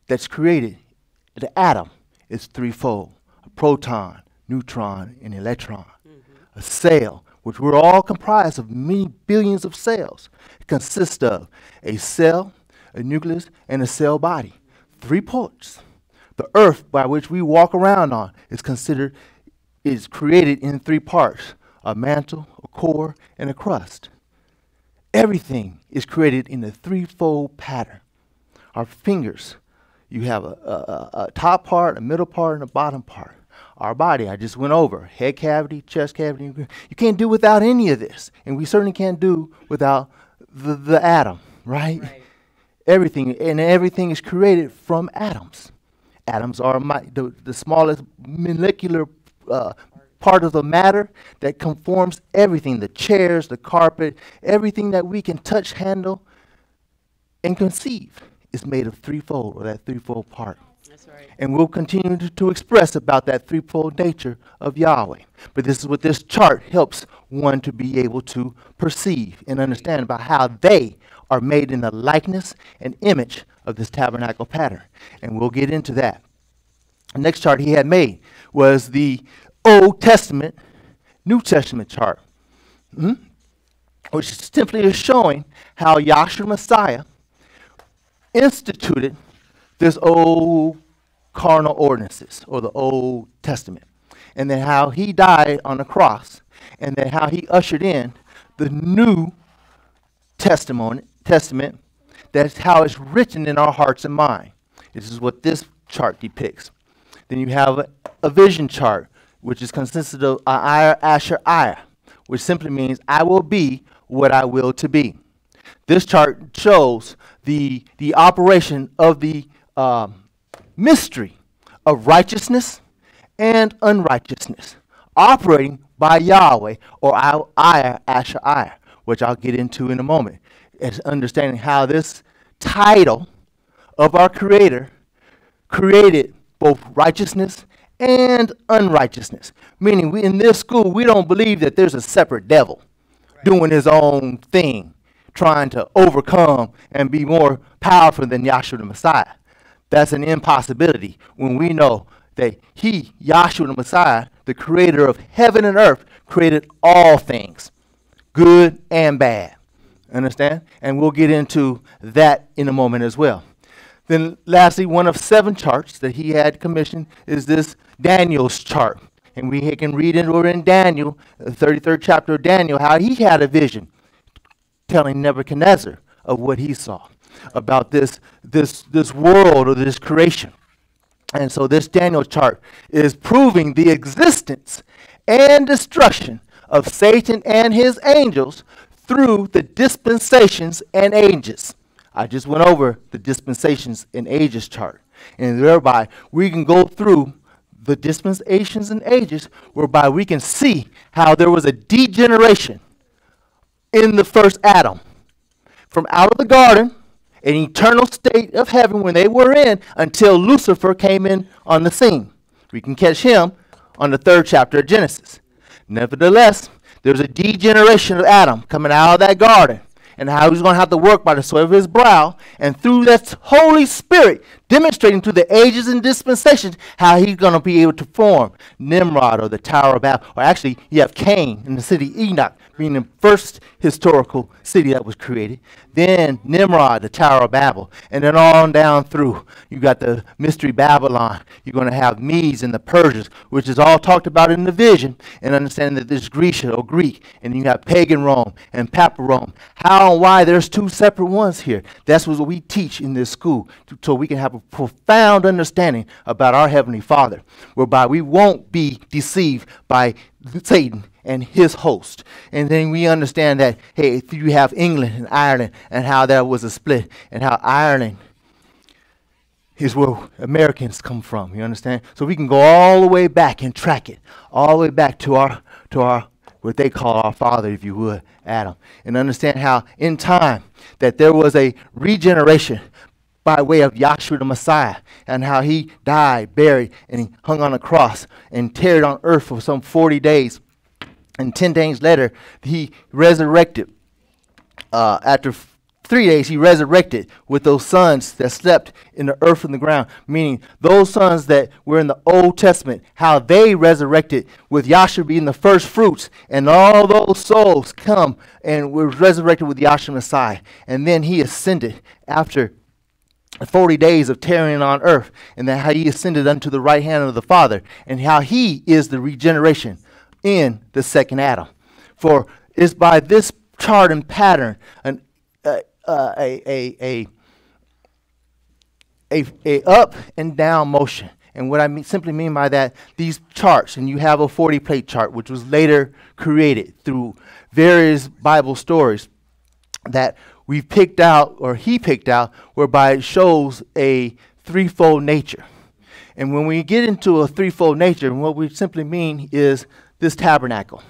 that's created, the atom, is threefold: a proton, neutron, and electron. Mm-hmm. A cell, which we're all comprised of many billions of cells, consists of a cell, a nucleus, and a cell body. Three parts. The earth by which we walk around on is considered, is created in three parts: a mantle, a core, and a crust. Everything is created in a threefold pattern. Our fingers, you have a, a, a top part, a middle part, and a bottom part. Our body, I just went over, head cavity, chest cavity. You can't do without any of this. And we certainly can't do without the, the atom, right? right? Everything, and everything is created from atoms. Atoms are my, the, the smallest molecular uh, part of the matter that conforms everything, the chairs, the carpet, everything that we can touch, handle, and conceive is made of threefold, or that threefold part. That's right. And we'll continue to, to express about that threefold nature of Yahweh. But this is what this chart helps one to be able to perceive and understand about how they are made in the likeness and image of this tabernacle pattern. And we'll get into that. The next chart he had made was the Old Testament, New Testament chart, mm-hmm. which simply is showing how Yahshua Messiah instituted this old carnal ordinances, or the Old Testament, and then how he died on the cross, and then how he ushered in the New Testament, Testament. That's how it's written in our hearts and mind. This is what this chart depicts. Then you have a, a vision chart, which is consisted of Ayah, Asher, Ayah, which simply means I will be what I will to be. This chart shows the, the operation of the uh, mystery of righteousness and unrighteousness, operating by Yahweh, or Ayah, Asher, Ayah, which I'll get into in a moment. It's understanding how this title of our Creator created both righteousness and unrighteousness. Meaning, we in this school, we don't believe that there's a separate devil right. doing his own thing, trying to overcome and be more powerful than Yahshua the Messiah. That's an impossibility when we know that he, Yahshua the Messiah, the creator of heaven and earth, created all things, good and bad. Understand? And we'll get into that in a moment as well. Then lastly, one of seven charts that he had commissioned is this Daniel's chart. And we can read it over in Daniel, the thirty-third chapter of Daniel, how he had a vision telling Nebuchadnezzar of what he saw about this, this, this world or this creation. And so this Daniel chart is proving the existence and destruction of Satan and his angels through the dispensations and ages. I just went over the dispensations and ages chart. And thereby we can go through the dispensations and ages whereby we can see how there was a degeneration in the first Adam. From out of the garden, an eternal state of heaven when they were in, until Lucifer came in on the scene. We can catch him on the third chapter of Genesis. Nevertheless, there's a degeneration of Adam coming out of that garden, and how he's going to have to work by the sweat of his brow, and through that Holy Spirit demonstrating through the ages and dispensations how he's going to be able to form Nimrod, or the Tower of Babel. Or actually, you have Cain in the city Enoch, being the first historical city that was created. Then Nimrod, the Tower of Babel. And then on down through, you got the mystery Babylon. You're going to have Medes and the Persians, which is all talked about in the vision, and understanding that there's Grecia or Greek. And you have pagan Rome and Papal Rome. How and why there's two separate ones here. That's what we teach in this school, to, so we can have a profound understanding about our Heavenly Father, whereby we won't be deceived by Satan and his host. And then we understand that, hey, if you have England and Ireland, and how there was a split, and how Ireland is where Americans come from, you understand? So we can go all the way back and track it, all the way back to our, to our, what they call our father, if you would, Adam, and understand how in time that there was a regeneration by way of Yahshua the Messiah, and how he died, buried, and he hung on a cross and tarried on earth for some forty days. And ten days later, he resurrected uh, after three days he resurrected with those sons that slept in the earth from the ground, meaning those sons that were in the Old Testament, how they resurrected with Yahshua being the first fruits, and all those souls come and were resurrected with Yahshua Messiah. And then he ascended after forty days of tarrying on earth, and then how he ascended unto the right hand of the Father, and how he is the regeneration in the second Adam. For it's by this chart and pattern, an uh, uh, a, a a a a up and down motion. And what I mean, simply mean by that, these charts, and you have a forty plate chart, which was later created through various Bible stories that we picked out, or he picked out, whereby it shows a threefold nature. And when we get into a threefold nature, what we simply mean is this tabernacle: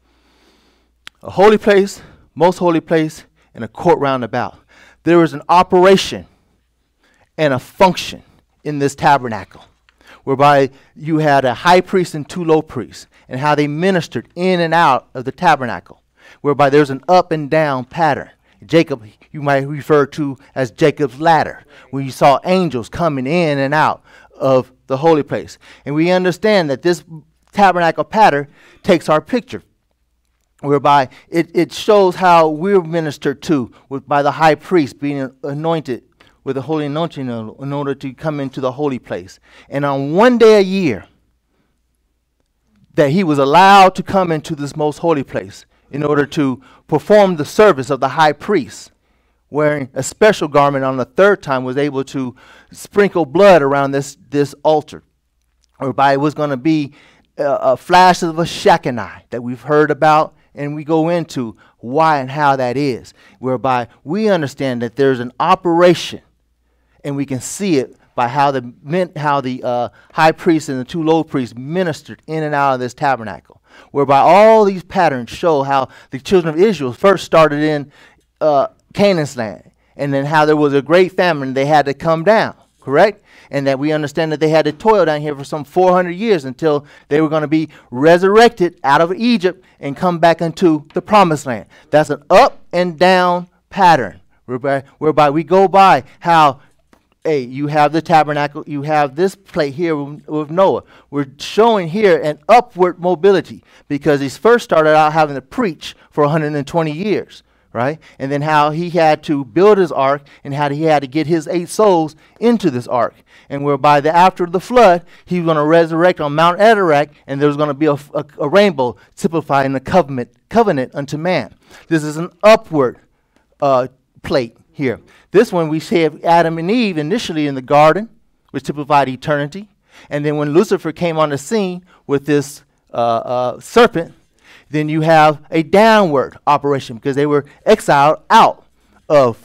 a holy place, most holy place, and a court round about. There was an operation and a function in this tabernacle, whereby you had a high priest and two low priests, and how they ministered in and out of the tabernacle, whereby there's an up and down pattern. Jacob, you might refer to as Jacob's ladder, when you saw angels coming in and out of the holy place. And we understand that this tabernacle pattern takes our picture, whereby it, it shows how we're ministered to with, by the high priest being anointed with the holy anointing in order to come into the holy place. And on one day a year, that he was allowed to come into this most holy place in order to perform the service of the high priest, wearing a special garment. On the third time was able to sprinkle blood around this, this altar, whereby it was going to be a, a flash of a Shekinah that we've heard about, and we go into why and how that is, whereby we understand that there's an operation, and we can see it by how the how the uh, high priest and the two low priests ministered in and out of this tabernacle, whereby all these patterns show how the children of Israel first started in uh, Canaan's land, and then how there was a great famine, they had to come down, correct? And that we understand that they had to toil down here for some four hundred years until they were going to be resurrected out of Egypt and come back into the promised land. That's an up and down pattern, whereby, whereby we go by how, hey, you have the tabernacle, you have this plate here with, with Noah. We're showing here an upward mobility, because he first started out having to preach for one hundred twenty years, right? And then how he had to build his ark, and how he had to get his eight souls into this ark. And whereby the after the flood, he was going to resurrect on Mount Ararat, and there was going to be a, a, a rainbow typifying the covenant, covenant unto man. This is an upward uh, plate here. This one we see of Adam and Eve initially in the garden, which typified eternity. And then when Lucifer came on the scene with this uh, uh, serpent, then you have a downward operation, because they were exiled out of,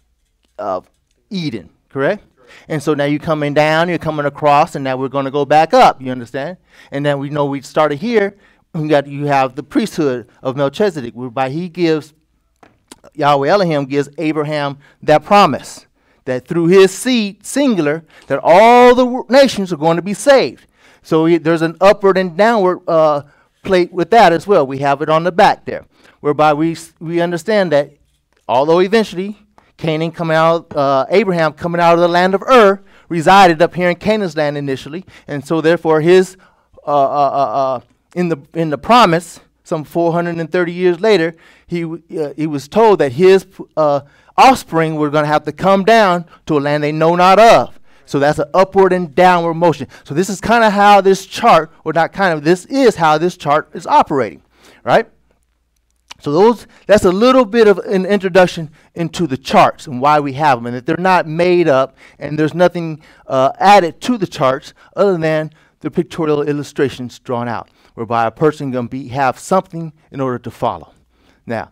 of Eden, correct? And so now you're coming down, you're coming across, and now we're going to go back up, you understand? And then we know we started here, we got, you have the priesthood of Melchizedek, whereby he gives, Yahweh Elohim gives Abraham that promise, that through his seed, singular, that all the w- nations are going to be saved. So we, there's an upward and downward uh, plate with that as well. We have it on the back there, whereby we we understand that although eventually Canaan coming out, uh, Abraham coming out of the land of Ur, resided up here in Canaan's land initially, and so therefore his uh, uh, uh, in the in the promise, some four hundred thirty years later, he uh, he was told that his uh, offspring were going to have to come down to a land they know not of. So that's an upward and downward motion. So this is kind of how this chart, or not kind of, this is how this chart is operating, right? So those that's a little bit of an introduction into the charts and why we have them, and that they're not made up, and there's nothing uh, added to the charts other than the pictorial illustrations drawn out, whereby a person going to be have something in order to follow. Now,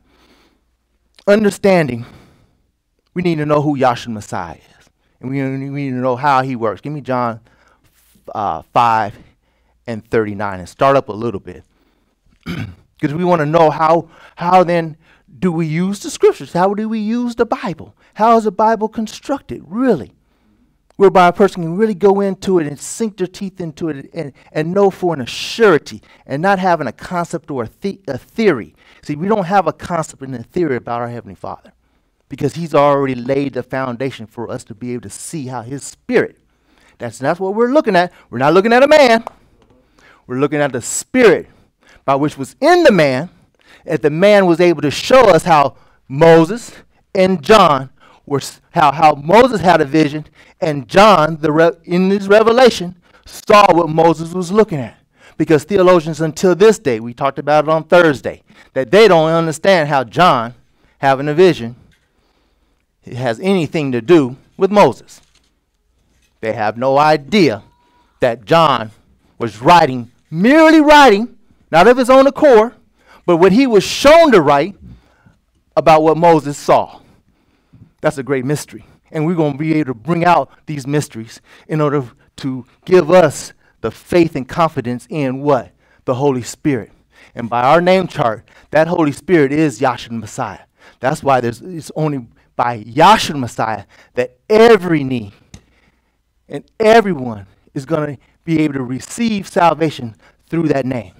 understanding, we need to know who Yahshua Messiah is, and we, we need to know how he works. Give me John uh, five and thirty-nine, and start up a little bit. Because we want to know how, how then do we use the scriptures? How do we use the Bible? How is the Bible constructed, really? Whereby a person can really go into it and sink their teeth into it and, and know for an surety, and not having a concept or a, the, a theory. See, we don't have a concept and a theory about our Heavenly Father. because he's already laid the foundation for us to be able to see how his spirit, that's, that's what we're looking at. We're not looking at a man. We're looking at the spirit by which was in the man, and the man was able to show us how Moses and John were, how, how Moses had a vision, and John, the re, in his revelation, saw what Moses was looking at. Because theologians until this day, we talked about it on Thursday, that they don't understand how John, having a vision, it has anything to do with Moses. They have no idea that John was writing, merely writing, not of his own accord, but what he was shown to write about what Moses saw. That's a great mystery. And we're going to be able to bring out these mysteries in order to give us the faith and confidence in what? The Holy Spirit. And by our name chart, that Holy Spirit is Yahshua the Messiah. That's why there's, it's only by Yahshua the Messiah that every knee and everyone is going to be able to receive salvation through that name.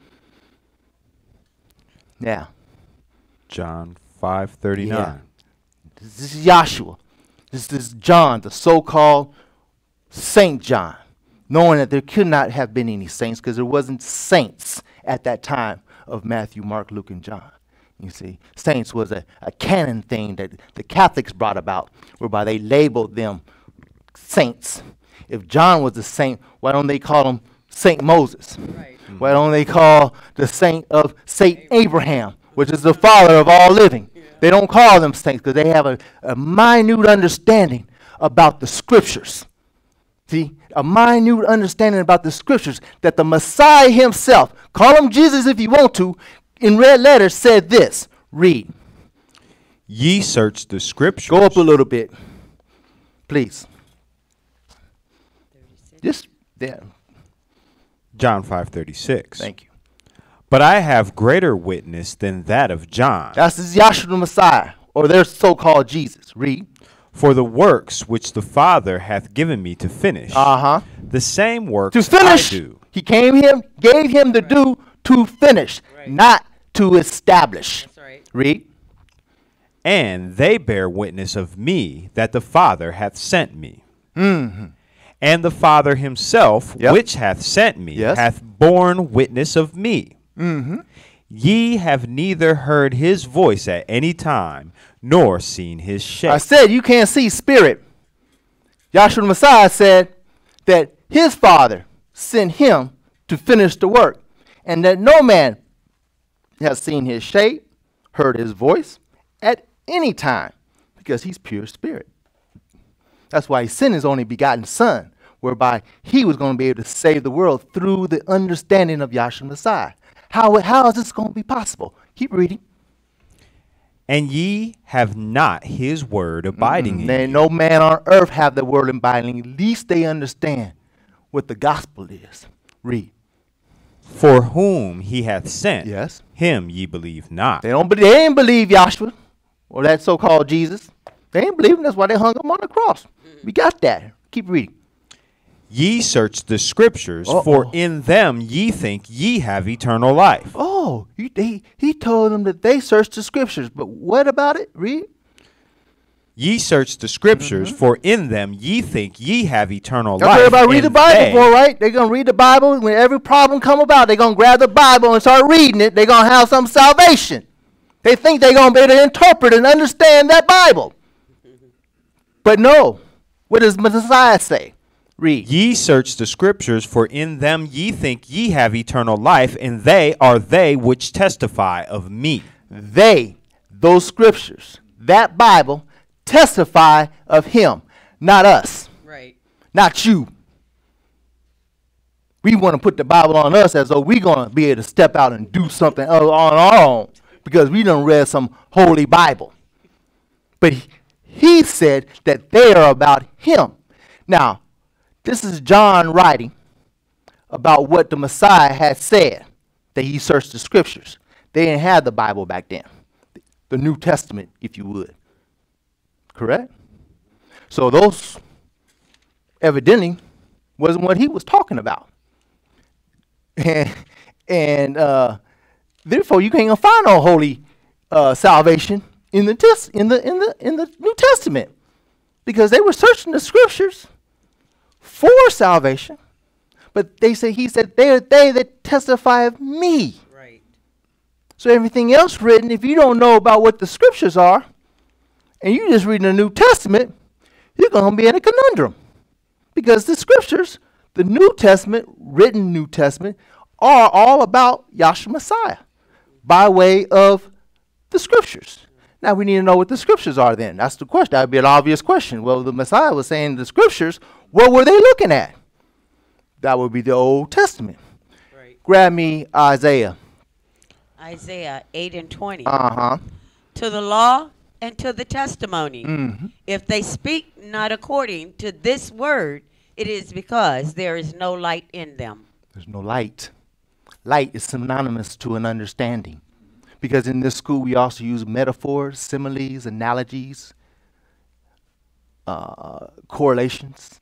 Now, John five thirty-nine. yeah. This is Yahshua. This is John, the so-called Saint John, knowing that there could not have been any saints because there wasn't saints at that time of Matthew, Mark, Luke, and John. You see, saints was a, a canon thing that the Catholics brought about, whereby they labeled them saints. If John was a saint, why don't they call him Saint Moses? Right. Mm-hmm. Why don't they call the saint of Saint Abraham, which is the father of all living? Yeah. They don't call them saints because they have a, a minute understanding about the scriptures. See, a minute understanding about the scriptures that the Messiah himself, call him Jesus if you want to, in red letters said this. Read. Ye search the scriptures. Go up a little bit, please. Just there. John five thirty-six. Thank you. But I have greater witness than that of John. That's this Yahshua the Messiah, or their so-called Jesus. Read. For the works which the Father hath given me to finish, Uh-huh. the same works To finish. I do. He came him, gave him the do to finish, Right. not to establish. That's right. Read. And they bear witness of me that the Father hath sent me. Mm-hmm. And the Father himself, Yep. which hath sent me, Yes. hath borne witness of me. Mm-hmm. Ye have neither heard his voice at any time, nor seen his shape. I said you can't see spirit. Yahshua the Messiah said that his Father sent him to finish the work, and that no man has seen his shape, heard his voice at any time, because he's pure spirit. That's why he sent his only begotten Son, whereby he was going to be able to save the world through the understanding of Yahshua the Messiah. How, how is this going to be possible? Keep reading. And ye have not his word abiding in There you. ain't no man on earth have the word abiding. At least they understand what the gospel is. Read. For whom he hath sent, Yes. him ye believe not. They don't. be- They ain't believe Yahshua or that so-called Jesus. They ain't believe him. That's why they hung him on the cross. We got that. Keep reading. Ye search the scriptures, Uh-oh. for in them ye think ye have eternal life. Oh, he, he, he told them that they searched the scriptures. But what about it? Read. Ye search the scriptures, for in them ye think ye have eternal That's life. what everybody read and the Bible they- for, right? They're going to read the Bible. When every problem come about, they're going to grab the Bible and start reading it. They're going to have some salvation. They think they're going to be able to interpret and understand that Bible. But no. What does Messiah say? Read. Ye search the scriptures, for in them ye think ye have eternal life, and they are they which testify of me. They, those scriptures, that Bible, testify of him, not us, Right. not you. We want to put the Bible on us as though we're going to be able to step out and do something on our own because we done read some holy Bible. But he, he said that they are about him. Now, this is John writing about what the Messiah had said, that he searched the scriptures. They didn't have the Bible back then, the New Testament, if you would. Correct? So those evidently wasn't what he was talking about. And, and uh, therefore, you can't even find no holy uh, salvation in the tes- in the in the in the New Testament, because they were searching the scriptures for salvation, but they say he said they are they that testify of me. Right. So everything else written, if you don't know about what the scriptures are, and you just reading the New Testament, you're going to be in a conundrum, because the scriptures, the New Testament, written New Testament, are all about Yahshua Messiah by way of the scriptures. Now we need to know what the scriptures are then. That's the question. That would be an obvious question. Well, the Messiah was saying the scriptures. What were they looking at? That would be the Old Testament. Right. Grab me Isaiah. Isaiah eight and twenty. Uh-huh. To the law and to the testimony. Mm-hmm. If they speak not according to this word, it is because there is no light in them. There's no light. Light is synonymous to an understanding. Because in this school we also use metaphors, similes, analogies, uh, correlations,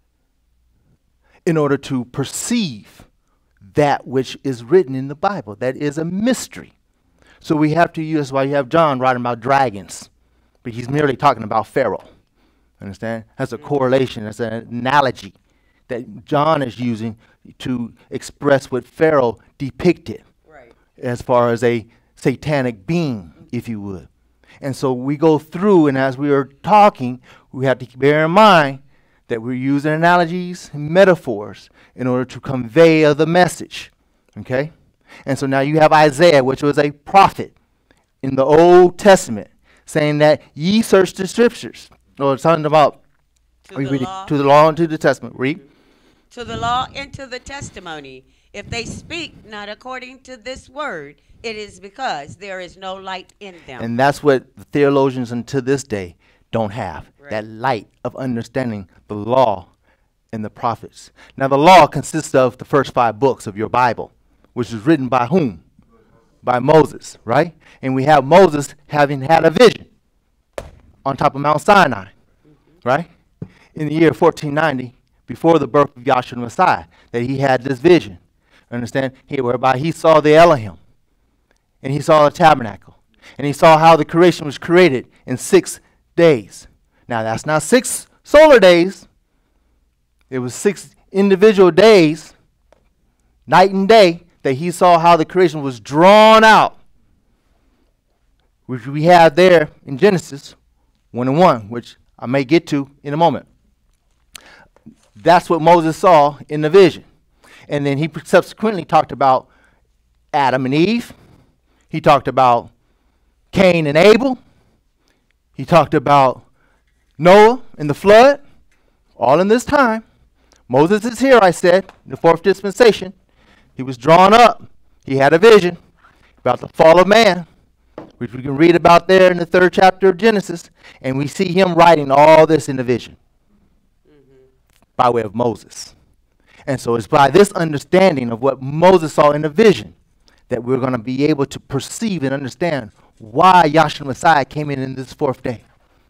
in order to perceive that which is written in the Bible. That is a mystery. So we have to use, that's why you have John writing about dragons, but he's merely talking about Pharaoh. Understand? That's a correlation, that's an analogy that John is using to express what Pharaoh depicted, Right. as far as a satanic being, if you would. And so we go through, and as we are talking, we have to bear in mind that we're using analogies and metaphors in order to convey the message. Okay? And so now you have Isaiah, which was a prophet in the Old Testament, saying that ye search the scriptures. Or something about To read the it, law. to the law and to the testament. Read. To the law and to the testimony. If they speak not according to this word, it is because there is no light in them. And that's what the theologians unto this day don't have, Right. that light of understanding the law and the prophets. Now the law consists of the first five books of your Bible, which was written by whom? By Moses, right? And we have Moses having had a vision on top of Mount Sinai, mm-hmm. right? In the year fourteen ninety, before the birth of Yahshua Messiah, that he had this vision. Understand? Here, whereby he saw the Elohim, and he saw the tabernacle, and he saw how the creation was created in six days. Now, that's not six solar days. It was six individual days, night and day, that he saw how the creation was drawn out, which we have there in Genesis one and one, which I may get to in a moment. That's what Moses saw in the vision. And then he subsequently talked about Adam and Eve. He talked about Cain and Abel. He talked about Noah and the flood. All in this time. Moses is here, I said, in the fourth dispensation. He was drawn up. He had a vision about the fall of man, which we can read about there in the third chapter of Genesis. And we see him writing all this in the vision mm-hmm. by way of Moses. And so it's by this understanding of what Moses saw in the vision that we're going to be able to perceive and understand why Yahshua Messiah came in in this fourth day,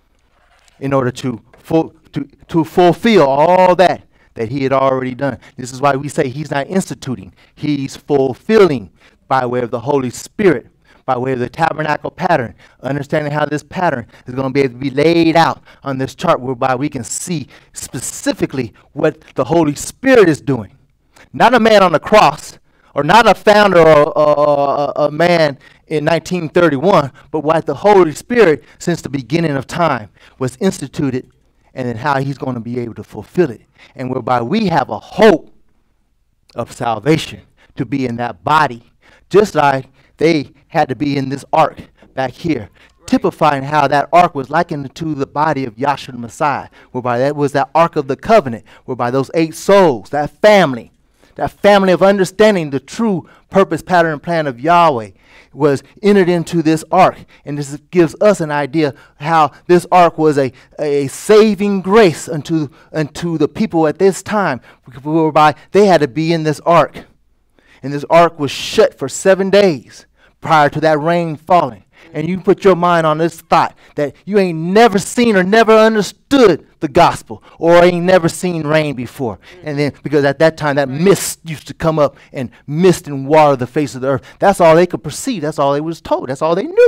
in order to, fu- to, to fulfill all that that he had already done. This is why we say he's not instituting. He's fulfilling by way of the Holy Spirit, by way of the tabernacle pattern, understanding how this pattern is going to be able to be laid out on this chart, whereby we can see specifically what the Holy Spirit is doing. Not a man on the cross, or not a founder or uh, a man in nineteen thirty-one, but what the Holy Spirit, since the beginning of time, was instituted, and then how he's going to be able to fulfill it. And whereby we have a hope of salvation to be in that body, just like they had to be in this ark back here, right. Typifying how that ark was likened to the body of Yahshua Messiah, whereby that was that ark of the covenant, whereby those eight souls, that family, that family of understanding the true purpose, pattern, and plan of Yahweh was entered into this ark. And this gives us an idea how this ark was a, a saving grace unto, unto the people at this time, whereby they had to be in this ark. And this ark was shut for seven days prior to that rain falling. And you put your mind on this thought that you ain't never seen or never understood the gospel, or ain't never seen rain before. And then, because at that time that mist used to come up and mist and water the face of the earth. That's all they could perceive. That's all they was told. That's all they knew.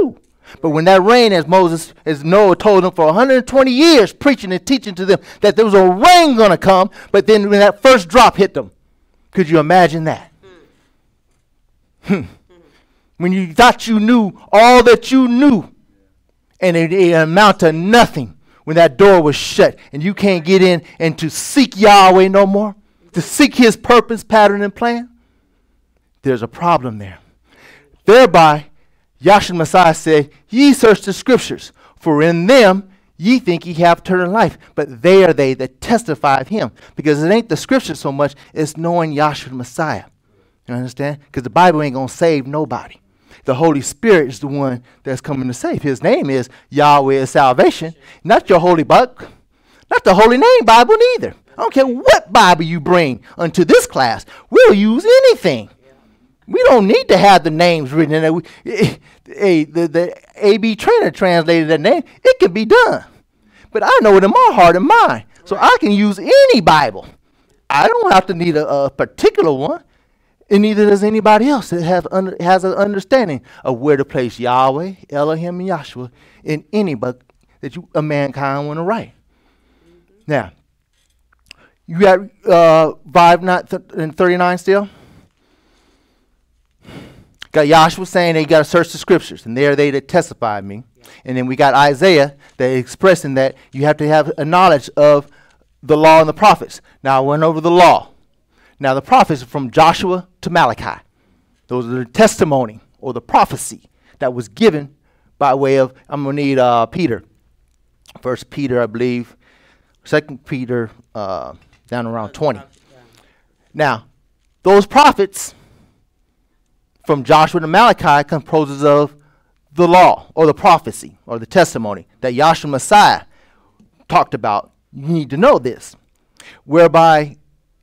But when that rain, as Moses, as Noah told them for one hundred twenty years, preaching and teaching to them that there was a rain going to come, but then when that first drop hit them, could you imagine that? Hmm. When you thought you knew all that you knew, and it, it amount to nothing when that door was shut, and you can't get in and to seek Yahweh no more, to seek his purpose, pattern, and plan, there's a problem there. Thereby, Yahshua Messiah said, ye search the scriptures, for in them ye think ye have eternal life, but they are they that testify of him. Because it ain't the scriptures so much, it's knowing Yahshua Messiah. You understand? Because the Bible ain't going to save nobody. The Holy Spirit is the one that's coming to save. His name is Yahweh of salvation, not your holy book, not the holy name Bible neither. I don't care what Bible you bring unto this class. We'll use anything. We don't need to have the names written in there. We, eh, eh, the, the A B Trainer translated that name. It can be done. But I know it in my heart and mind. So I can use any Bible. I don't have to need a, a particular one. And neither does anybody else that have under, has an understanding of where to place Yahweh, Elohim, and Yahshua in any book that you, a mankind want to write. Mm-hmm. Now, you got uh, five and thirty-nine still? Got Yahshua saying that you got to search the scriptures, and they are they that testify of me. Yeah. And then we got Isaiah that expressing that you have to have a knowledge of the law and the prophets. Now I went over the law. Now the prophets are from Joshua to Malachi. Those are the testimony or the prophecy that was given by way of, I'm going to need uh, Peter. First Peter, I believe. Second Peter, uh, down around twenty. Now, those prophets from Joshua to Malachi composes of the law or the prophecy or the testimony that Yahshua Messiah talked about. You need to know this, whereby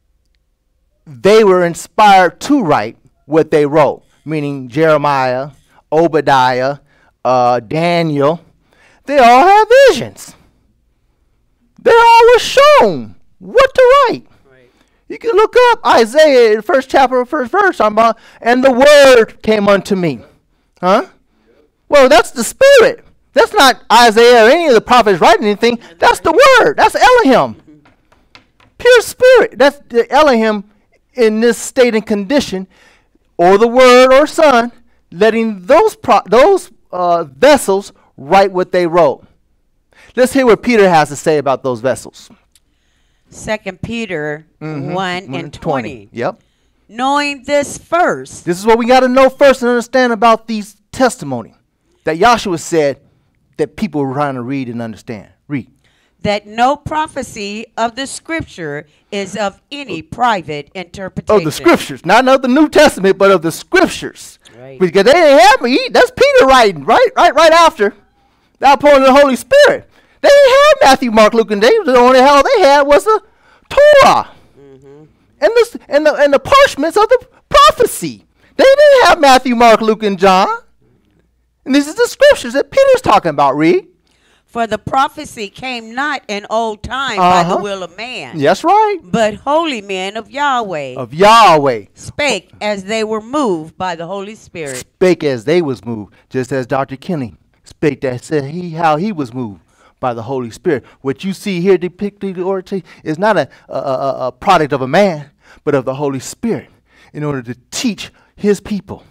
they were inspired to write what they wrote, meaning Jeremiah, Obadiah, uh, Daniel. They all have visions. They all were shown what to write. Right. You can look up Isaiah, the first chapter, first verse, I'm about, and the word came unto me. Huh? Well, that's the spirit. That's not Isaiah or any of the prophets writing anything. That's the word. That's Elohim. Pure spirit. That's the Elohim in this state and condition, or the word or son, letting those pro- those uh, vessels write what they wrote. Let's hear what Peter has to say about those vessels. Second Peter mm-hmm. one and twenty. Yep. Knowing this first. This is what we got to know first and understand about these testimony that Yahshua said that people were trying to read and understand. Read. That no prophecy of the scripture is of any private interpretation. Of the scriptures, not of the New Testament, but of the scriptures. Right. Because they didn't have me. That's Peter writing, right? Right, right after the outpouring of the Holy Spirit. They didn't have Matthew, Mark, Luke, and David. The only hell they had was the Torah, mm-hmm. and this and the and the parchments of the prophecy. They didn't have Matthew, Mark, Luke, and John. And this is the scriptures that Peter's talking about. Read. For the prophecy came not in old time uh-huh. by the will of man. That's right. But holy men of Yahweh. Of Yahweh. Spake as they were moved by the Holy Spirit. Spake as they was moved. Just as Doctor Kinney spake that said he how he was moved by the Holy Spirit. What you see here depicted or is not a, a, a, a product of a man, but of the Holy Spirit in order to teach his people.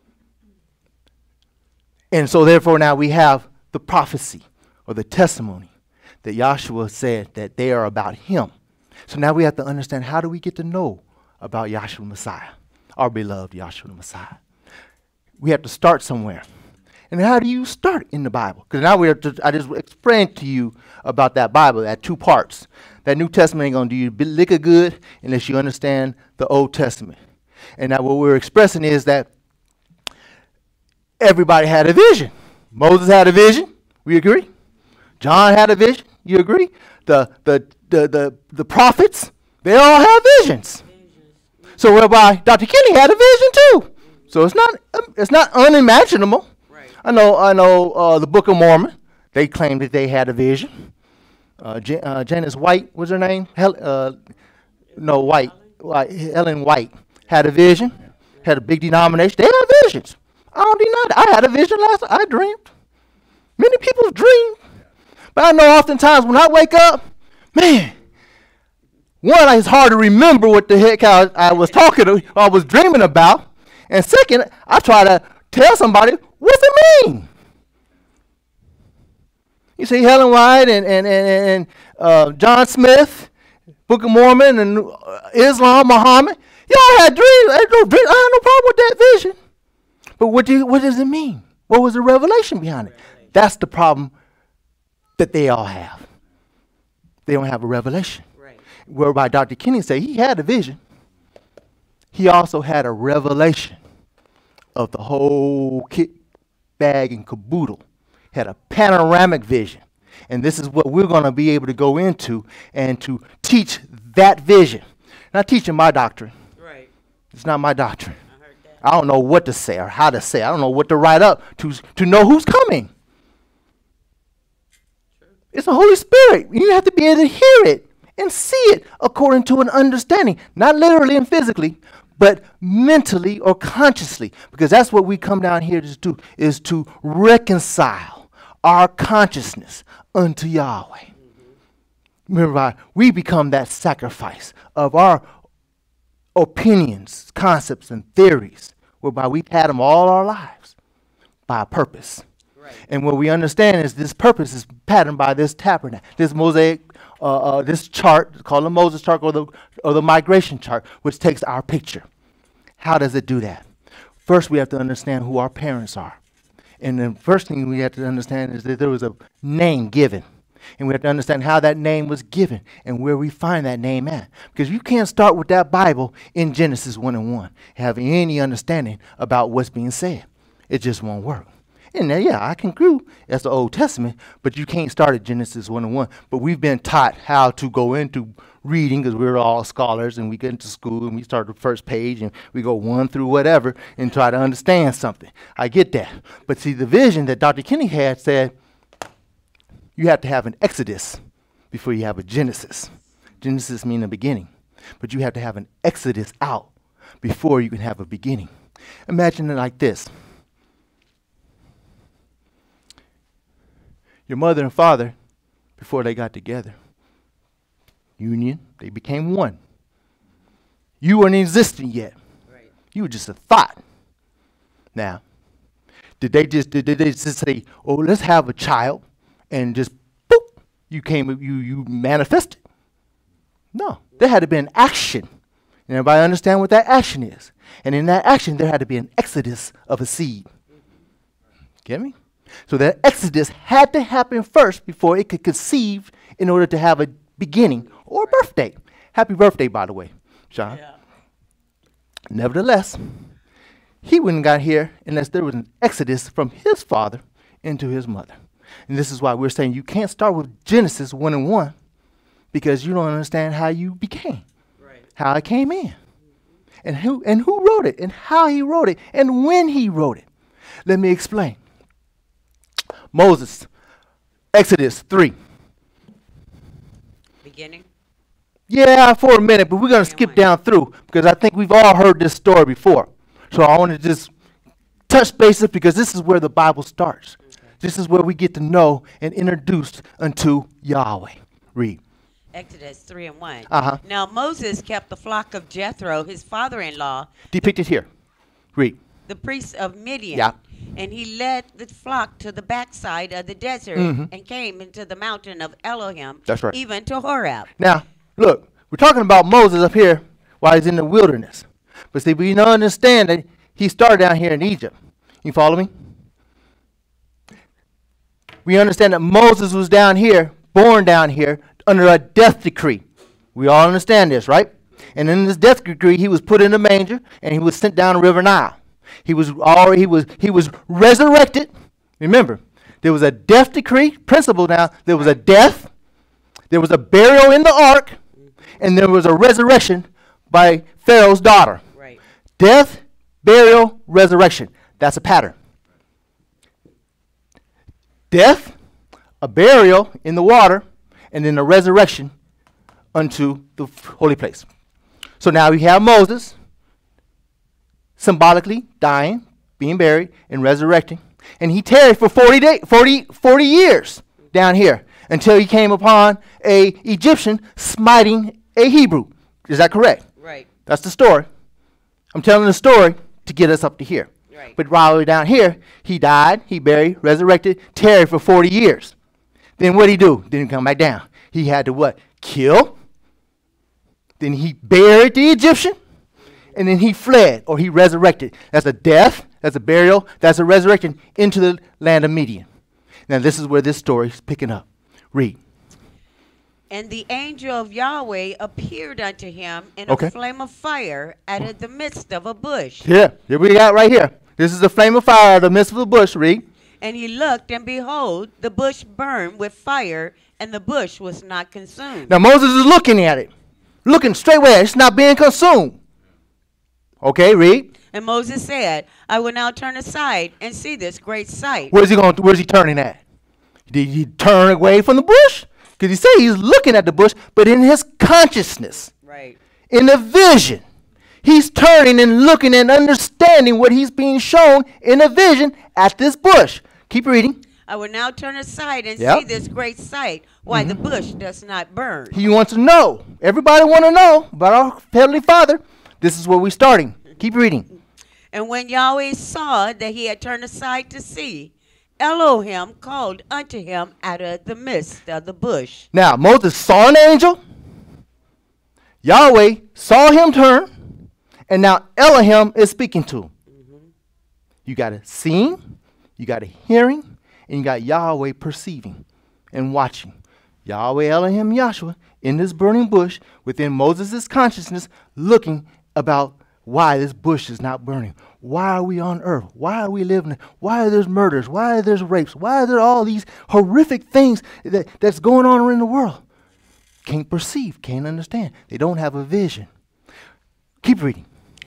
And so therefore now we have the prophecy or the testimony that Yahshua said that they are about him. So now we have to understand, how do we get to know about Yahshua Messiah, our beloved Yahshua Messiah? We have to start somewhere. And how do you start in the Bible? Because now we have to, I just explained to you about that Bible, that two parts. That New Testament ain't going to do you lick of good unless you understand the Old Testament. And now what we're expressing is that everybody had a vision. Moses had a vision. We agree? John had a vision. You agree? The the the the, the prophets, they all have visions. So whereby Doctor Kinney had a vision too. So it's not um, it's not unimaginable. Right. I know I know uh, the Book of Mormon. They claim that they had a vision. Uh, J- uh, Janice White was her name. Hel- uh, no White. White. Ellen White had a vision. Had a big denomination. They had visions. I don't deny that. I had a vision last night. I dreamed. Many people dream. But I know oftentimes when I wake up, man, one, it's hard to remember what the heck I, I was talking to, I was dreaming about. And second, I try to tell somebody, what's it mean? You see Helen White and, and, and, and uh, John Smith, Book of Mormon, and uh, Islam, Muhammad. Y'all had dreams. I had no, dream. I had no problem with that vision. But what, do you, what does it mean? What was the revelation behind it? That's the problem that they all have. They don't have a revelation. Right. Whereby Doctor Kenny said he had a vision. He also had a revelation of the whole kit, bag, and caboodle. Had a panoramic vision. And this is what we're going to be able to go into and to teach that vision. Not teaching my doctrine. Right. It's not my doctrine. I heard that. I don't know what to say or how to say. I don't know what to write up to, to know who's coming. True. It's the Holy Spirit. You have to be able to hear it and see it according to an understanding. Not literally and physically, but mentally or consciously. Because that's what we come down here to do, is to reconcile our consciousness unto Yahweh. Mm-hmm. Remember, we become that sacrifice of our opinions, concepts, and theories, whereby we've had them all our lives by a purpose. Right. And what we understand is this purpose is patterned by this tabernacle, this mosaic, uh, uh, this chart, called the Moses chart or the, or the migration chart, which takes our picture. How does it do that? First, we have to understand who our parents are. And the first thing we have to understand is that there was a name given. And we have to understand how that name was given and where we find that name at. Because you can't start with that Bible in Genesis one and one, having any understanding about what's being said. It just won't work. And then, yeah, I can agree. That's the Old Testament, but you can't start at Genesis one and one. But we've been taught how to go into reading because we're all scholars and we get into school and we start the first page and we go one through whatever and try to understand something. I get that. But see, the vision that Doctor Kenny had said, you have to have an Exodus before you have a Genesis. Genesis means a beginning. But you have to have an Exodus out before you can have a beginning. Imagine it like this. Your mother and father, before they got together, union, they became one. You weren't existing yet. Right. You were just a thought. Now, did they just did, did they just say, "Oh, let's have a child," and just boop, you came, you you manifested? No, there had to be an action. And everybody understand what that action is. And in that action, there had to be an exodus of a seed. Get me? So that exodus had to happen first before it could conceive in order to have a beginning or a birthday. Happy birthday, by the way, Sean. Yeah. Nevertheless, he wouldn't got here unless there was an exodus from his father into his mother. And this is why we're saying you can't start with Genesis one and one because you don't understand how you became, right. How it came in, and who and who wrote it, and how he wrote it, and when he wrote it. Let me explain. Moses, Exodus three. Beginning? Yeah, for a minute, but we're going to skip down through because I think we've all heard this story before. So I want to just touch bases because this is where the Bible starts. Okay. This is where we get to know and introduced unto Yahweh. Read. Exodus three and one. Uh-huh. Now Moses kept the flock of Jethro, his father-in-law. Depicted here. Read. The priest of Midian. Yeah. And he led the flock to the backside of the desert mm-hmm. and came into the mountain of Elohim. That's right. Even to Horeb. Now, look, we're talking about Moses up here while he's in the wilderness. But see, we don't understand that he started down here in Egypt. You follow me? We understand that Moses was down here, born down here, under a death decree. We all understand this, right? And in this death decree, he was put in a manger and he was sent down the river Nile. He was already, he was he was resurrected. Remember, there was a death decree principle. Now there was a death, there was a burial in the ark, and there was a resurrection by Pharaoh's daughter. Right. Death, burial, resurrection. That's a pattern. Death, a burial in the water, and then a resurrection unto the holy place. So now we have Moses symbolically dying, being buried, and resurrecting. And he tarried for forty, day, forty, forty years down here until he came upon a Egyptian smiting a Hebrew. Is that correct? Right. That's the story. I'm telling the story to get us up to here. Right. But while we were down here, he died, he buried, resurrected, tarried for forty years. Then what did he do? Didn't come back down. He had to what? Kill. Then he buried the Egyptian. And then he fled, or he resurrected. That's a death, that's a burial, that's a resurrection into the land of Midian. Now this is where this story is picking up. Read. And the angel of Yahweh appeared unto him in Okay. a flame of fire out of the midst of a bush. Here, here we got right here. This is the flame of fire out of the midst of the bush. Read. And he looked, and behold, the bush burned with fire, and the bush was not consumed. Now Moses is looking at it, looking straight where it's not being consumed. Okay, read. And Moses said, I will now turn aside and see this great sight. Where's he going? Where's he turning at? Did he turn away from the bush? Because he said he's looking at the bush, but in his consciousness, Right. in the vision, he's turning and looking and understanding what he's being shown in a vision at this bush. Keep reading. I will now turn aside and Yep. see this great sight, why the bush does not burn. He wants to know. Everybody want to know about our Heavenly Father. This is where we're starting. Keep reading. And when Yahweh saw that he had turned aside to see, Elohim called unto him out of the midst of the bush. Now, Moses saw an angel. Yahweh saw him turn. And now Elohim is speaking to him. Mm-hmm. You got a seeing, you got a hearing, and you got Yahweh perceiving and watching. Yahweh, Elohim, Yahshua in this burning bush within Moses' consciousness looking about why this bush is not burning. Why are we on earth? Why are we living? Why are there murders? Why are there rapes? Why are there all these horrific things that, that's going on in the world? Can't perceive, can't understand. They don't have a vision. Keep reading.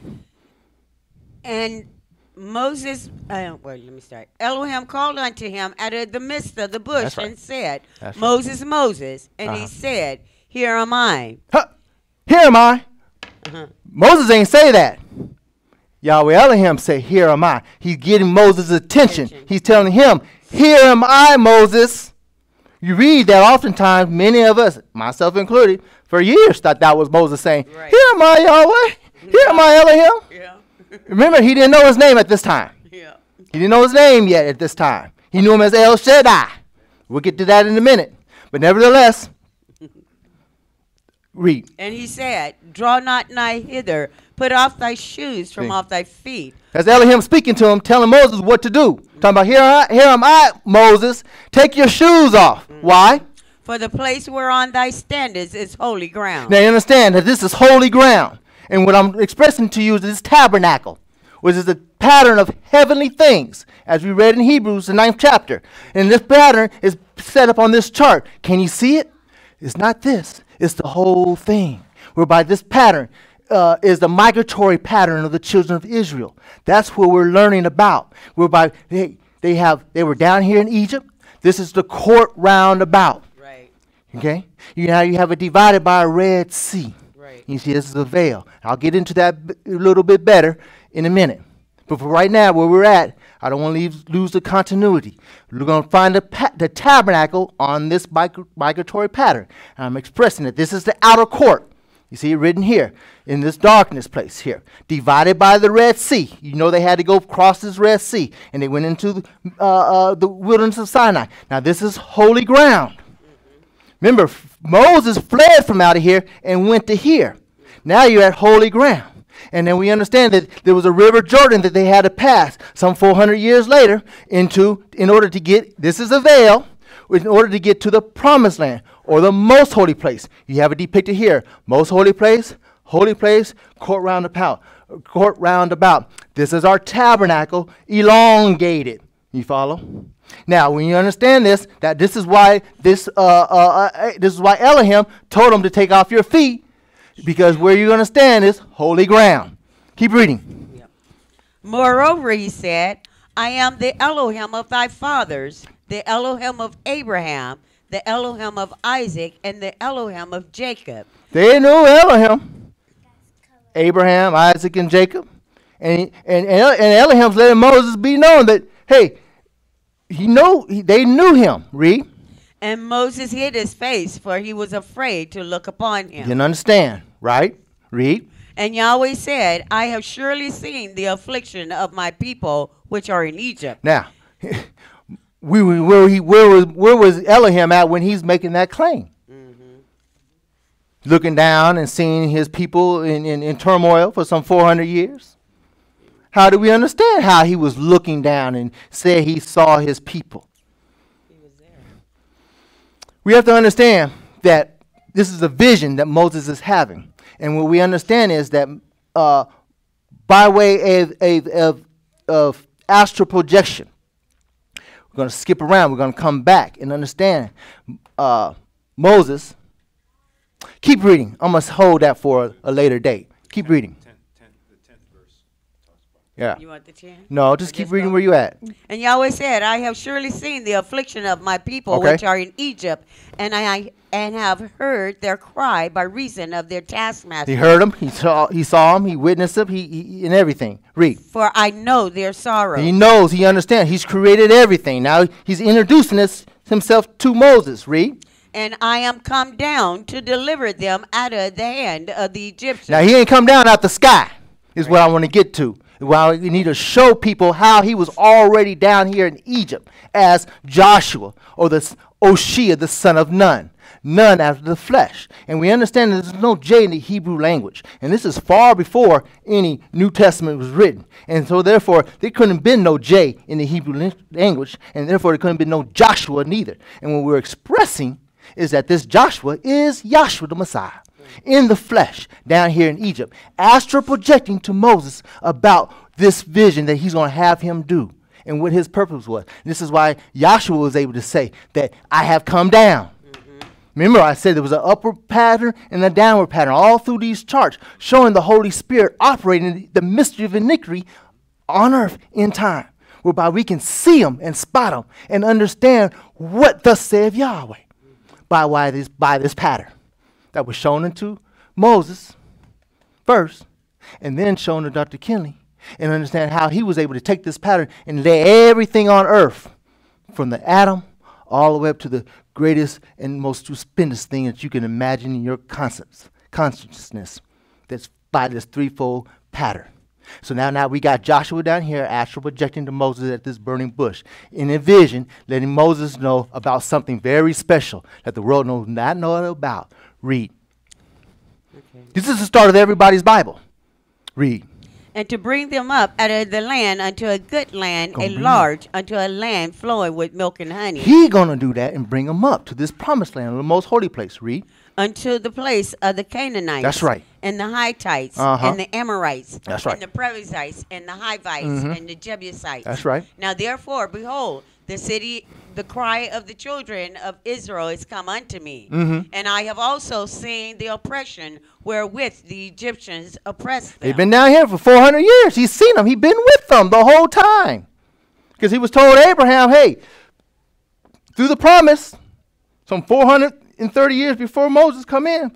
And Moses, uh, wait, let me start. Elohim called unto him out of the midst of the bush That's right. and said, That's right. Moses, Moses. And Uh-huh. he said, Here am I. Huh. Here am I. Uh-huh. Moses ain't say that. Yahweh Elohim say, here am I. He's getting Moses' attention. Attention. He's telling him, here am I, Moses. You read that oftentimes, many of us, myself included, for years thought that was Moses saying, Right. here am I, Yahweh. Here am I, Elohim. Yeah. Remember, he didn't know his name at this time. Yeah. He didn't know his name yet at this time. He knew him as El Shaddai. We'll get to that in a minute. But nevertheless, read. And he said, Draw not nigh hither, put off thy shoes from See. off thy feet. That's Elohim speaking to him, telling Moses what to do. Talking about, here, I, here am I, Moses. Take your shoes off. Mm. Why? For the place whereon thy standest is holy ground. Now you understand that this is holy ground. And what I'm expressing to you is this tabernacle, which is a pattern of heavenly things, as we read in Hebrews, the ninth chapter. And this pattern is set up on this chart. Can you see it? It's not this. It's the whole thing. Whereby this pattern uh, is the migratory pattern of the children of Israel. That's what we're learning about. Whereby they, they have they were down here in Egypt. This is the court round about. Right. Okay? You know, you have it divided by a Red Sea. Right. You see, this is a veil. I'll get into that b- a little bit better in a minute. But for right now, where we're at, I don't want to leave, lose the continuity. We're going to find the, pa- the tabernacle on this mig- migratory pattern. And I'm expressing it. This is the outer court. You see it written here in this darkness place here. Divided by the Red Sea. You know they had to go across this Red Sea. And they went into the, uh, uh, the wilderness of Sinai. Now this is holy ground. Remember, f- Moses fled from out of here and went to here. Now you're at holy ground. And then we understand that there was a river Jordan that they had to pass some four hundred years later into, in order to get, this is a veil, in order to get to the promised land or the most holy place. You have it depicted here. Most holy place, holy place, court round about. Court round about. This is our tabernacle elongated. You follow? Now, when you understand this, that this is why this uh, uh, uh, this is why Elohim told him to take off your feet, because where you're going to stand is holy ground. Keep reading. Yep. Moreover, he said, I am the Elohim of thy fathers, the Elohim of Abraham, the Elohim of Isaac, and the Elohim of Jacob. They knew Elohim, Abraham, Isaac, and Jacob. And, and, and, and Elohim's letting Moses be known that, hey, he know he, they knew him. Read. And Moses hid his face, for he was afraid to look upon him. Didn't understand, right? Read. And Yahweh said, I have surely seen the affliction of my people which are in Egypt. Now, we were- where he where was where was Elohim at when he's making that claim? Looking down and seeing his people in, in, in turmoil for some four hundred years. How do we understand how he was looking down and said he saw his people? We have to understand that this is a vision that Moses is having. And what we understand is that uh, by way of, of, of, of astral projection, we're going to skip around. We're going to come back and understand uh, Moses. Keep reading. I must hold that for a, a later date. Keep reading. Yeah. You want the ten? No, just Or keep just reading go? where you at. And Yahweh said, I have surely seen the affliction of my people Okay. which are in Egypt, and I and have heard their cry by reason of their taskmasters. He heard him. He saw. He saw him. He witnessed him. He, he and everything. Read. For I know their sorrow. He knows. He understands. He's created everything. Now he's introducing this himself to Moses. Read. And I am come down to deliver them out of the hand of the Egyptians. Now he ain't come down out the sky. Is what I want to get to. Well, we need to show people how he was already down here in Egypt as Joshua or the s- Oshia, the son of Nun. Nun after the flesh. And we understand that there's no J in the Hebrew language. And this is far before any New Testament was written. And so therefore, there couldn't have been no J in the Hebrew ling- language. And therefore, there couldn't have been no Joshua neither. And what we're expressing is that this Joshua is Yahshua the Messiah. In the flesh, down here in Egypt, astral projecting to Moses about this vision that he's going to have him do and what his purpose was. And this is why Yahshua was able to say that I have come down. Mm-hmm. Remember, I said there was an upward pattern and a downward pattern all through these charts, showing the Holy Spirit operating the mystery of iniquity on earth in time, whereby we can see him and spot him and understand what thus saith Yahweh by, why this, by this pattern that was shown unto Moses first, and then shown to Doctor Kinley, and understand how he was able to take this pattern and lay everything on earth, from the atom all the way up to the greatest and most stupendous thing that you can imagine in your concepts, consciousness, that's by this threefold pattern. So now, now we got Joshua down here, astral projecting to Moses at this burning bush. In a vision, letting Moses know about something very special that the world knows not know about. Read. Okay. This is the start of everybody's Bible. Read. And to bring them up out of the land unto a good land, Gonna a bring large, unto a land flowing with milk and honey. He gonna do that and bring them up to this promised land, the most holy place. Read. Unto the place of the Canaanites. That's right. And the Hittites. Uh-huh. And the Amorites. That's right. And the Perizzites. And the Hivites. Mhm. And the Jebusites. That's right. Now therefore, behold, the city, the cry of the children of Israel is come unto me. Mhm. And I have also seen the oppression wherewith the Egyptians oppressed them. They've been down here for four hundred years. He's seen them. He's been with them the whole time. Because he was told Abraham, hey, through the promise, some four hundred thirty years before Moses come in,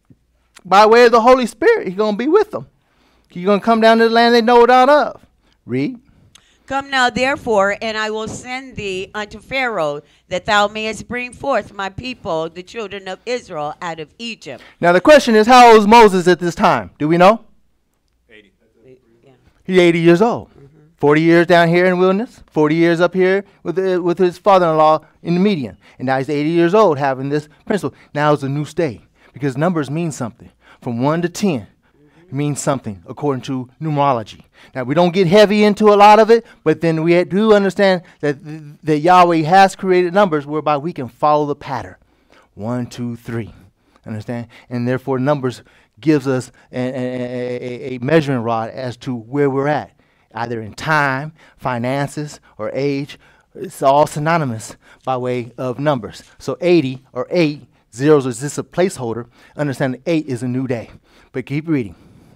by way of the Holy Spirit, he's going to be with them. He's going to come down to the land they know not of. Read. Come now, therefore, and I will send thee unto Pharaoh, that thou mayest bring forth my people, the children of Israel, out of Egypt. Now the question is, how old was Moses at this time? Do we know? eighty. Yeah. He's eighty years old. Mm-hmm. forty years down here in the wilderness, forty years up here with, uh, with his father-in-law in the Median. And now he's eighty years old having this principle. Now it's a new state because numbers mean something. From one to ten mm-hmm. means something according to numerology. Now we don't get heavy into a lot of it, but then we do understand that, th- that Yahweh has created numbers whereby we can follow the pattern. One, two, three. Understand? And therefore numbers gives us a, a, a, a measuring rod as to where we're at, either in time, finances, or age. It's all synonymous by way of numbers. So eighty or eight, zeros is just a placeholder. Understand that eight is a new day. But keep reading.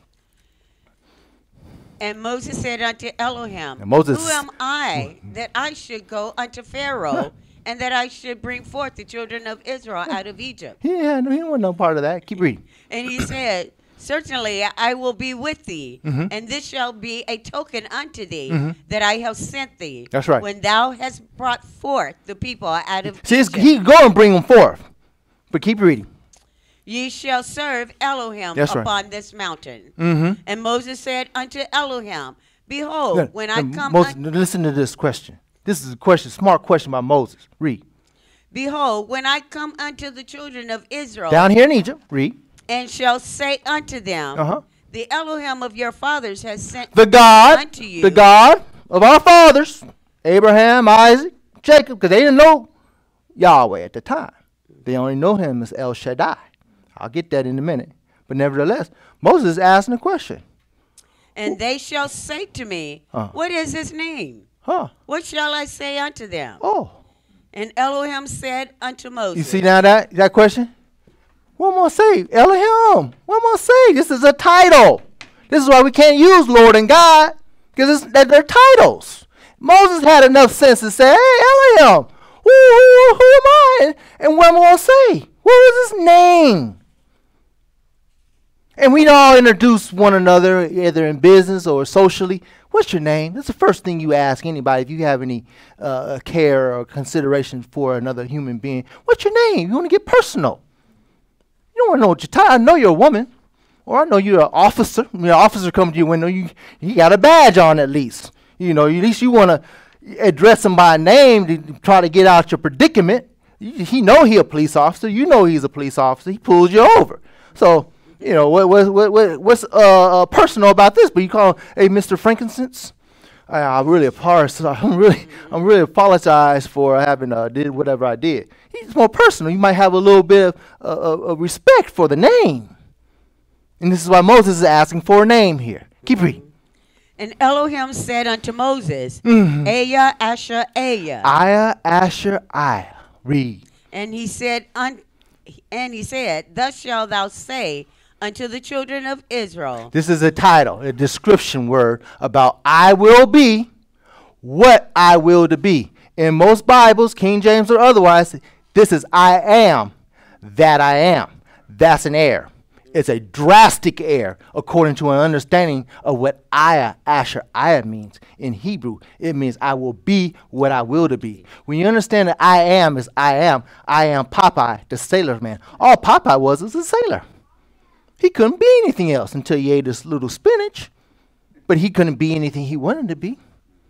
And Moses said unto Elohim, Now Moses- Who am I that I should go unto Pharaoh, and that I should bring forth the children of Israel out of Egypt? He, had, he wasn't no part of that. Keep reading. And he said, Certainly I will be with thee, Mm-hmm. and this shall be a token unto thee Mhm. that I have sent thee. That's right. When thou hast brought forth the people out of See, it's, Egypt, he go and bring them forth. But keep reading. ye shall serve Elohim That's right. upon this mountain. Mm-hmm. And Moses said unto Elohim, Behold, when I come Moses, un- listen to this question. This is a question, smart question by Moses. Read. Behold, when I come unto the children of Israel, Down here in Egypt. Read. and shall say unto them, Uh-huh. the Elohim of your fathers has sent The God, unto you. the God of our fathers, Abraham, Isaac, Jacob, because they didn't know Yahweh at the time. They only know him as El Shaddai. I'll get that in a minute. But nevertheless, Moses is asking a question. And they shall say to me, Uh. What is his name? Huh. What shall I say unto them? Oh. And Elohim said unto Moses, You see now that, that question? What am I say? Elohim. What am I say? This is a title. This is why we can't use Lord and God, because they're titles. Moses had enough sense to say, hey, Elohim, who, who, who am I? And what am I going to say? What is his name? And we all introduce one another, either in business or socially. What's your name? That's the first thing you ask anybody if you have any uh, care or consideration for another human being. What's your name? You want to get personal. You don't want to know what your title. I know you're a woman, or I know you're an officer. When an officer comes to your window, you you got a badge on at least. You know, at least you want to address him by name to try to get out your predicament. You, he know he a police officer. You know he's a police officer. He pulls you over. So. You know, what, what, what, what, what's uh, uh, personal about this? But you call him, hey, Mister Frankincense? I, I really apologize. I'm really, I'm really apologize for having uh, did whatever I did. It's more personal. You might have a little bit of uh, uh, respect for the name. And this is why Moses is asking for a name here. Keep reading. And Elohim said unto Moses, Mhm. Aya, Asher, Aya. Aya, Asher, Aya. Read. And he said, un- and he said, Thus shalt thou say unto the children of Israel. This is a title, a description word about I will be what I will to be. In most Bibles, King James or otherwise, this is I am that I am. That's an error. It's a drastic error according to an understanding of what Aya, Asher, Aya means. In Hebrew, it means I will be what I will to be. When you understand that I am is I am, I am Popeye, the sailor man. All Popeye was was a sailor. He couldn't be anything else until he ate this little spinach. But he couldn't be anything he wanted to be.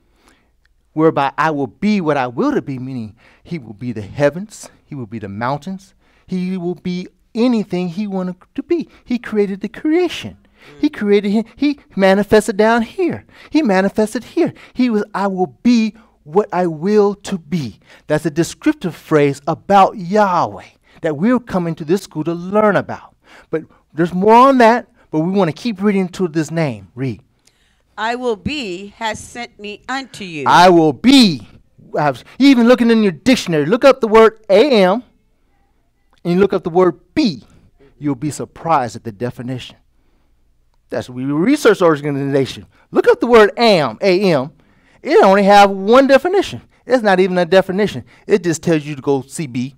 Whereby I will be what I will to be, meaning he will be the heavens, he will be the mountains, he will be anything he wanted to be. He created the creation. He created him, he manifested down here. He manifested here. He was, I will be what I will to be. That's a descriptive phrase about Yahweh that we're coming to this school to learn about. But there's more on that, but we want to keep reading to this name. Read. I will be has sent me unto you. I will be. I've, even looking in your dictionary, look up the word am, and you look up the word be. You'll be surprised at the definition. That's we research organization. Look up the word am, A M. It only have one definition. It's not even a definition. It just tells you to go see B.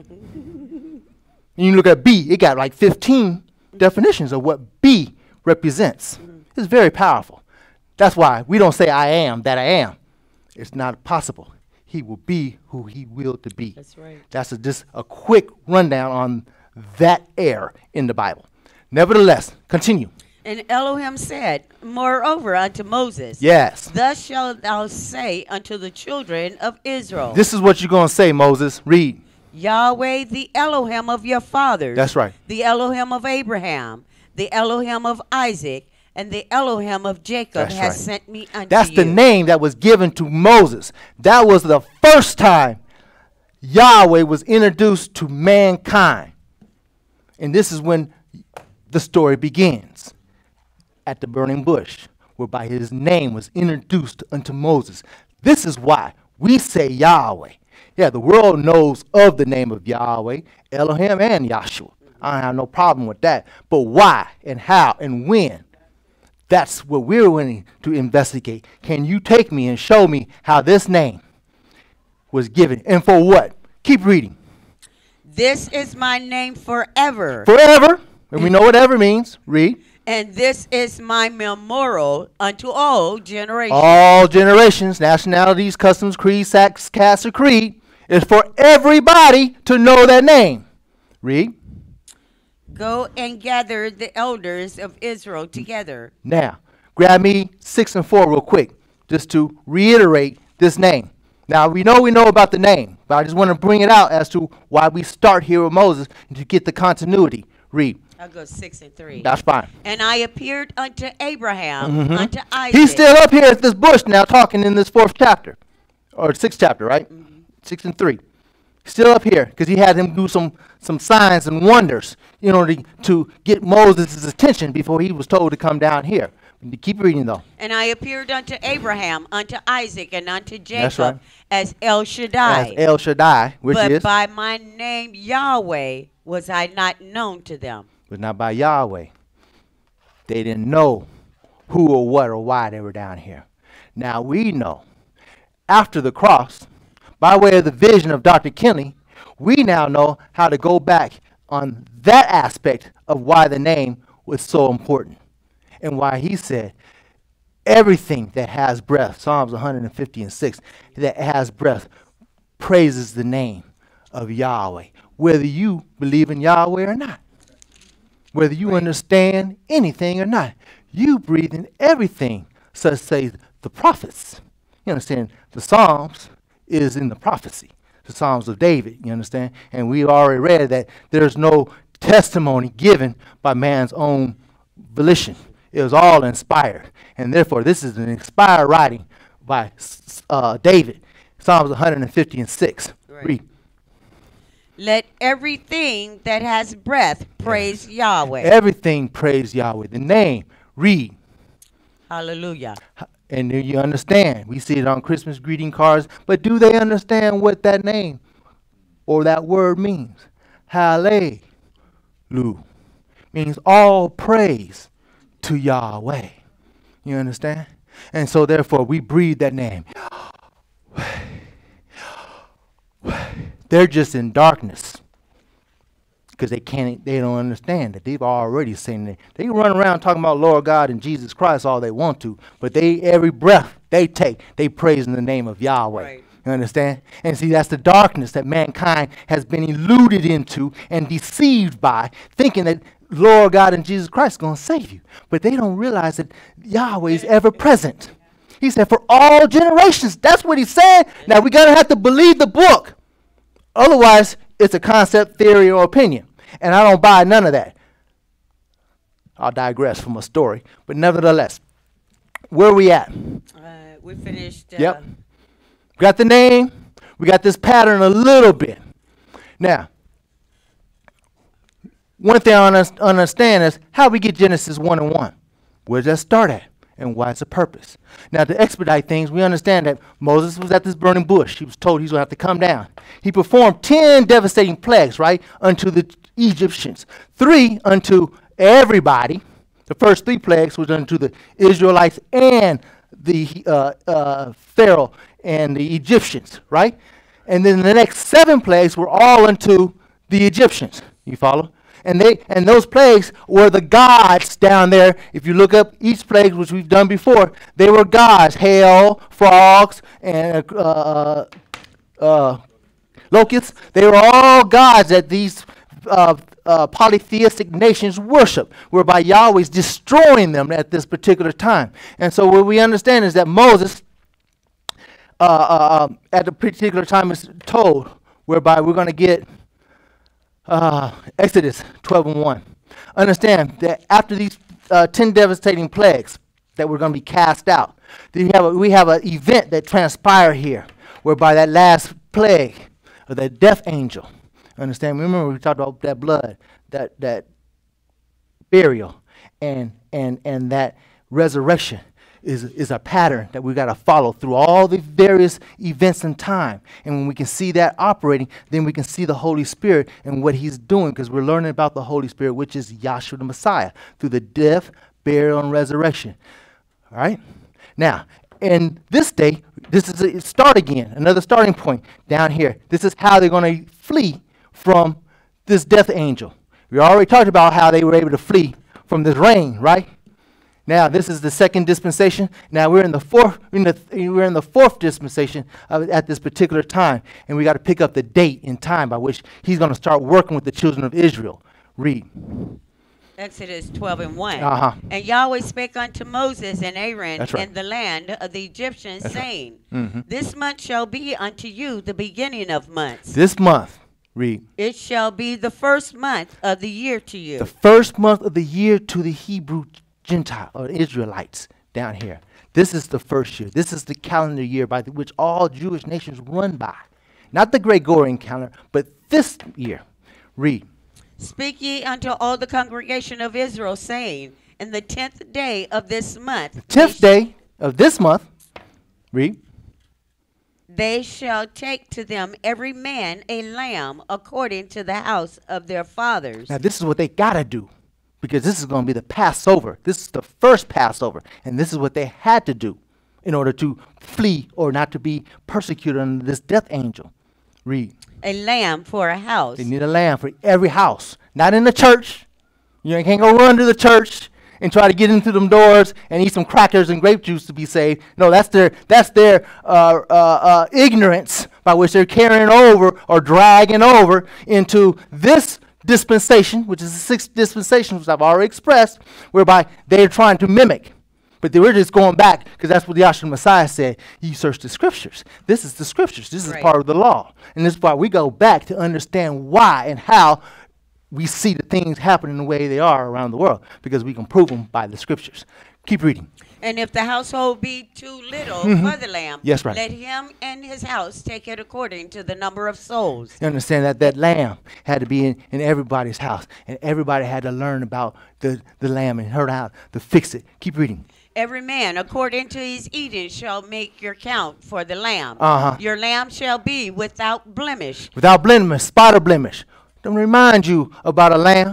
And you look at B, it got like fifteen definitions of what B represents. It's very powerful. That's why we don't say I am that I am. It's not possible. He will be who he will to be. That's right. That's a, just a quick rundown on that error in the Bible. Nevertheless, continue. And Elohim said, moreover unto Moses, Yes. Thus shalt thou say unto the children of Israel, This is what you're going to say, Moses. Read. Yahweh, the Elohim of your fathers, That's right. the Elohim of Abraham, the Elohim of Isaac, and the Elohim of Jacob That's has right. sent me unto That's you. the name that was given to Moses. That was the first time Yahweh was introduced to mankind. And this is when the story begins at the burning bush, whereby his name was introduced unto Moses. This is why we say Yahweh. Yeah, the world knows of the name of Yahweh, Elohim, and Yahshua. I don't have no problem with that. But why and how and when? That's what we're willing to investigate. Can you take me and show me how this name was given and for what? Keep reading. This is my name forever. Forever. And we know whatever it means. Read. And this is my memorial unto all generations. All generations, nationalities, customs, creeds, sects, castes, or creed, is for everybody to know that name. Read. Go and gather the elders of Israel together. Now, grab me six and four real quick, just to reiterate this name. Now, we know we know about the name, but I just want to bring it out as to why we start here with Moses and to get the continuity. Read. I'll go six and three. That's fine. And I appeared unto Abraham, Mm-hmm. unto Isaac. He's still up here at this bush now talking in this fourth chapter, or sixth chapter, right? Mm-hmm. Six and three. Still up here because he had him do some, some signs and wonders, you know, to, to get Moses' attention before he was told to come down here. Keep reading, though. And I appeared unto Abraham, unto Isaac, and unto Jacob right. as El Shaddai. As El Shaddai, which but is? by my name Yahweh was I not known to them. But not by Yahweh. They didn't know who or what or why they were down here. Now we know, after the cross, by way of the vision of Doctor Kinley, we now know how to go back on that aspect of why the name was so important. And why he said, everything that has breath, Psalms one fifty and six, that has breath, praises the name of Yahweh. Whether you believe in Yahweh or not. Whether you understand anything or not. You breathe in everything, such say the prophets. You understand? The Psalms is in the prophecy. The Psalms of David, you understand? And we already read that there's no testimony given by man's own volition. It was all inspired. And therefore, this is an inspired writing by uh, David. Psalms one fifty and six. Right. Read. Let everything that has breath praise yes. Yahweh. Everything praise Yahweh. The name. Read. Hallelujah. And do you understand? We see it on Christmas greeting cards. But do they understand what that name or that word means? Hallelujah. Means all praise to Yahweh. You understand? And so therefore we breathe that name. They're just in darkness because they can't, they don't understand that they've already seen it. They can run around talking about Lord God and Jesus Christ all they want to, but they, every breath they take, they praise in the name of Yahweh. Right. You understand? And see, that's the darkness that mankind has been eluded into and deceived by, thinking that Lord God and Jesus Christ is going to save you. But they don't realize that Yahweh is ever present. He said, for all generations. That's what he said. Now, we're going to have to believe the book. Otherwise, it's a concept, theory, or opinion. And I don't buy none of that. I'll digress from a story. But nevertheless, where are we at? Uh, we finished. Uh, yep. We got the name. We got this pattern a little bit. Now, one thing I un- understand is how we get Genesis one and one. Where does that start at? And why it's a purpose. Now, to expedite things, we understand that Moses was at this burning bush. He was told he's going to have to come down. He performed ten devastating plagues, right, unto the Egyptians. Three unto everybody. The first three plagues was unto the Israelites and the uh, uh, Pharaoh and the Egyptians, right? And then the next seven plagues were all unto the Egyptians. You follow? And they and those plagues were the gods down there. If you look up each plague, which we've done before, they were gods: hail, frogs, and uh, uh, locusts. They were all gods that these uh, uh, polytheistic nations worship, whereby Yahweh is destroying them at this particular time. And so what we understand is that Moses, uh, uh, at a particular time, is told, whereby we're going to get Uh, Exodus twelve and one. Understand that after these uh, ten devastating plagues that were going to be cast out, we have a, we have an event that transpired here, whereby that last plague, or the death angel, understand? Remember we talked about that blood, that that burial, and and and that resurrection is is a pattern that we got to follow through all the various events in time. And when we can see that operating, then we can see the Holy Spirit and what he's doing, because we're learning about the Holy Spirit, which is Yahshua the Messiah, through the death, burial, and resurrection. All right? Now, in this day, this is a start again, another starting point down here. This is how they're going to flee from this death angel. We already talked about how they were able to flee from this rain, right? Now this is the second dispensation. Now we're in the fourth. In the, we're in the fourth dispensation of, at this particular time, and we got to pick up the date and time by which he's going to start working with the children of Israel. Read. Exodus twelve and one. Uh-huh. And Yahweh spake unto Moses and Aaron That's right. in the land of the Egyptians, That's right. saying, Mhm. This month shall be unto you the beginning of months. This month, read. It shall be the first month of the year to you. The first month of the year to the Hebrew Gentile or Israelites down here. This is the first year. This is the calendar year by the, which all Jewish nations run by. Not the Gregorian calendar, but this year. Read. Speak ye unto all the congregation of Israel, saying, In the tenth day of this month, The tenth day of this month. Read. they shall take to them every man a lamb according to the house of their fathers. Now this is what they got to do, because this is going to be the Passover. This is the first Passover, and this is what they had to do in order to flee or not to be persecuted under this death angel. Read. A lamb for a house. They need a lamb for every house, not in the church. You can't go run to the church and try to get into them doors and eat some crackers and grape juice to be saved. No, that's their that's their uh, uh, uh, ignorance by which they're carrying over or dragging over into this dispensation, which is the sixth dispensation, which I've already expressed, whereby they're trying to mimic. But they were just going back because that's what the Yahshua Messiah said. You search the scriptures. This is the scriptures. This is Right. part of the law. And this is why we go back to understand why and how we see the things happening the way they are around the world, because we can prove them by the scriptures. Keep reading. And if the household be too little for the lamb, Yes, right. let him and his house take it according to the number of souls. You understand that that lamb had to be in, in everybody's house, and everybody had to learn about the, the lamb and learn how to fix it. Keep reading. Every man according to his eating shall make your count for the lamb. Uh-huh. Your lamb shall be without blemish. Without blemish, spot or blemish. Don't remind you about a lamb.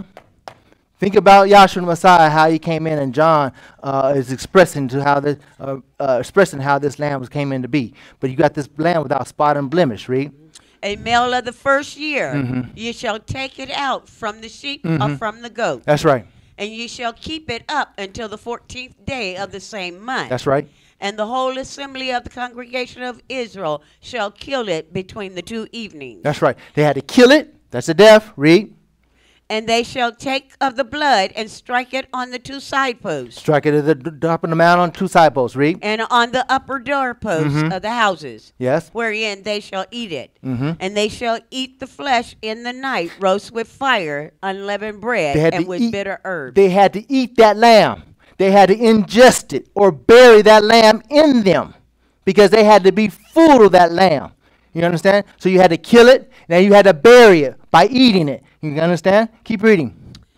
Think about Yahshua Messiah, how he came in, and John uh, is expressing to how this, uh, uh, expressing how this lamb was came in to be. But you got this lamb without spot and blemish. Read. A male of the first year, Mhm. ye shall take it out from the sheep or Mhm. from the goat. That's right. And ye shall keep it up until the fourteenth day of the same month. That's right. And the whole assembly of the congregation of Israel shall kill it between the two evenings. That's right. They had to kill it. That's a death. Read. And they shall take of the blood and strike it on the two side posts Strike it at the d- top of the mount on two side posts. Read. and on the upper door posts Mhm. of the houses, Yes. wherein they shall eat it. Mhm. And they shall eat the flesh in the night, roast with fire, unleavened bread, They had and to with eat- bitter herbs. They had to eat that lamb. They had to ingest it or bury that lamb in them, because they had to be full of that lamb. You understand? So you had to kill it. Now you had to bury it by eating it. You understand? Keep reading.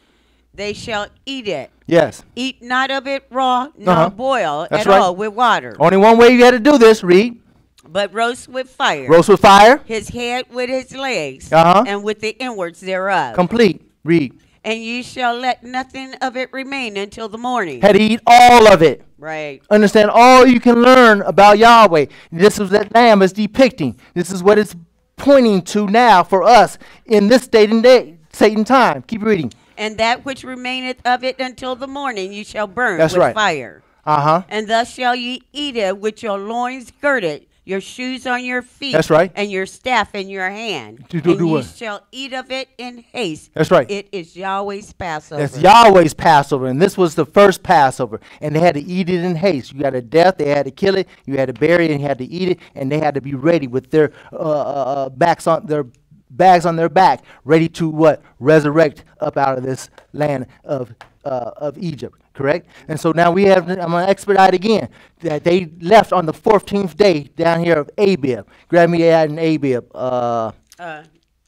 They shall eat it. Yes. Eat not of it raw, nor Uh-huh. boil That's at right. all with water, Only one way you had to do this. Read. but roast with fire. Roast with fire. His head with his legs, Uh-huh. and with the inwards thereof. Complete. Read. And ye shall let nothing of it remain until the morning. Had to eat all of it. Right. Understand all you can learn about Yahweh. This is what that lamb is depicting. This is what it's pointing to now for us in this state and day, Satan time. Keep reading. And that which remaineth of it until the morning you shall burn That's with right. fire. Uh-huh. And thus shall ye eat it with your loins girded, your shoes on your feet, That's right. and your staff in your hand. Do- do- and do ye what? shall eat of it in haste. That's right. It is Yahweh's Passover. That's Yahweh's Passover, and this was the first Passover, and they had to eat it in haste. You got a death, they had to kill it, you had to bury it, and you had to eat it, and they had to be ready with their uh, uh, backs on their bags on their back, ready to what? Resurrect up out of this land of uh, of Egypt. Correct? And so now we have, I'm going to expedite again, that they left on the fourteenth day down here of Abib. Grab me that in Abib. Uh, uh,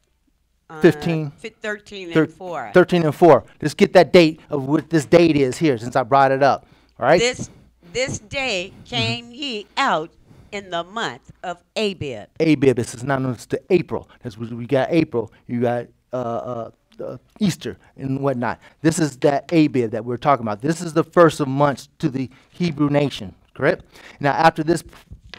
uh, fifteen. fi- thirteen thir- and four. thirteen and four. Let's get that date of what this date is here, since I brought it up. All right? This this day came ye out in the month of Abib. Abib, this is not it's to April. That's what we got April. You got uh, uh, uh, Easter and whatnot. This is that Abib that we're talking about. This is the first of months to the Hebrew nation, correct? Now, after this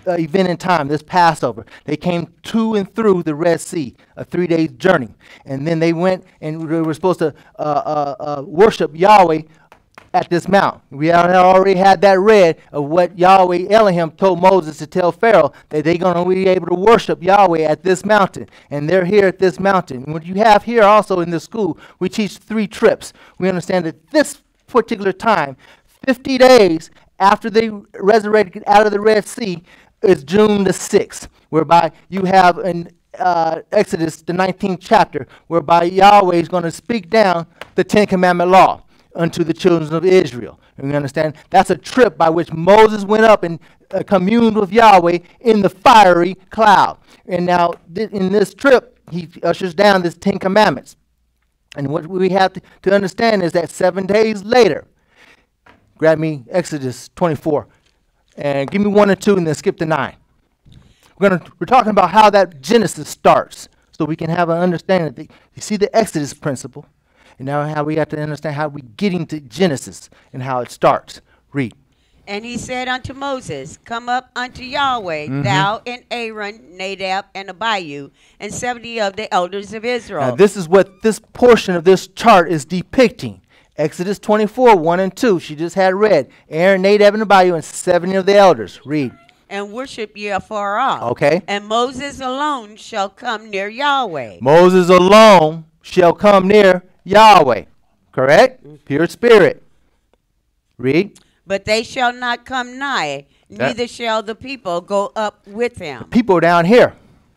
uh, event in time, this Passover. They came to and through the Red Sea, a three-day journey. And then they went and they were supposed to uh, uh, uh, worship Yahweh at this mount. We had already had that read of what Yahweh Elohim told Moses to tell Pharaoh, that they're going to be able to worship Yahweh at this mountain. And they're here at this mountain. What you have here also in the school, we teach three trips. We understand that this particular time, fifty days after they resurrected out of the Red Sea, is June the sixth, whereby you have in uh, Exodus, the nineteenth chapter, whereby Yahweh is going to speak down the Ten Commandment law unto the children of Israel. And we understand that's a trip by which Moses went up and uh, communed with Yahweh in the fiery cloud. And now th in this trip, he ushers down this Ten Commandments. And what we have to, to understand is that seven days later, grab me Exodus twenty-four, and give me one and two, and then skip to nine. We're gonna we're talking about how that Genesis starts, so we can have an understanding. That you see the Exodus principle. And now how we have to understand how we get into Genesis and how it starts. Read. And he said unto Moses, come up unto Yahweh, Mm-hmm. thou and Aaron, Nadab, and Abihu, and seventy of the elders of Israel. Now this is what this portion of this chart is depicting. Exodus twenty-four, one and two. She just had read. Aaron, Nadab, and Abihu, and seventy of the elders. Read. And worship ye afar off. Okay. And Moses alone shall come near Yahweh. Moses alone shall come near Yahweh. Correct? Mm-hmm. Pure spirit. Read. But they shall not come nigh, That- neither shall the people go up with him. People down here.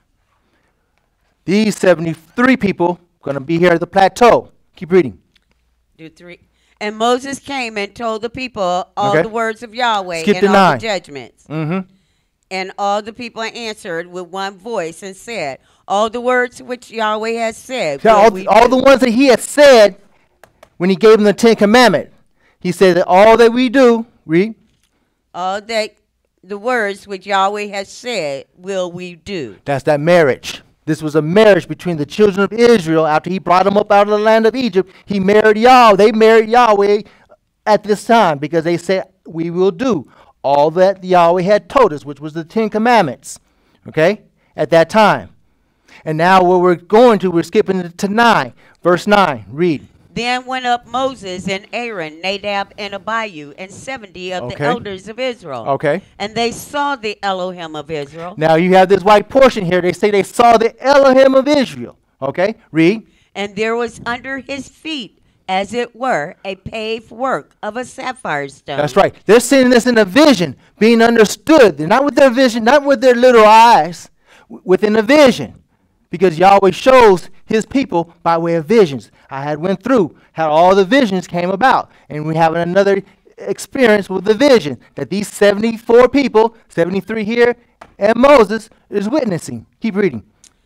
These seventy-three people going to be here at the plateau. Keep reading. Do three. And Moses came and told the people all Okay. the words of Yahweh Skip and to all nine. the judgments. Mm-hmm. And all the people answered with one voice and said, all the words which Yahweh has said. Yeah, will all, we all do. the ones that he had said when he gave them the Ten Commandments. He said that all that we do, read. All that the words which Yahweh has said will we do. That's that marriage. This was a marriage between the children of Israel. After he brought them up out of the land of Egypt, he married Yahweh. They married Yahweh at this time because they said, we will do all that Yahweh had told us, which was the Ten Commandments, okay, at that time. And now where we're going to, we're skipping to nine, verse nine. Read. Then went up Moses and Aaron, Nadab and Abihu, and seventy of Okay. the elders of Israel. Okay. And they saw the Elohim of Israel. Now you have this white portion here. They say they saw the Elohim of Israel. Okay, read. And there was under his feet, as it were, a paved work of a sapphire stone. That's right. They're seeing this in a vision, being understood. They're not with their vision, not with their little eyes, w- within a vision. Because Yahweh shows his people by way of visions. I had went through how all the visions came about. And we have another experience with the vision that these seventy-four people, seventy-three here, and Moses is witnessing. Keep reading.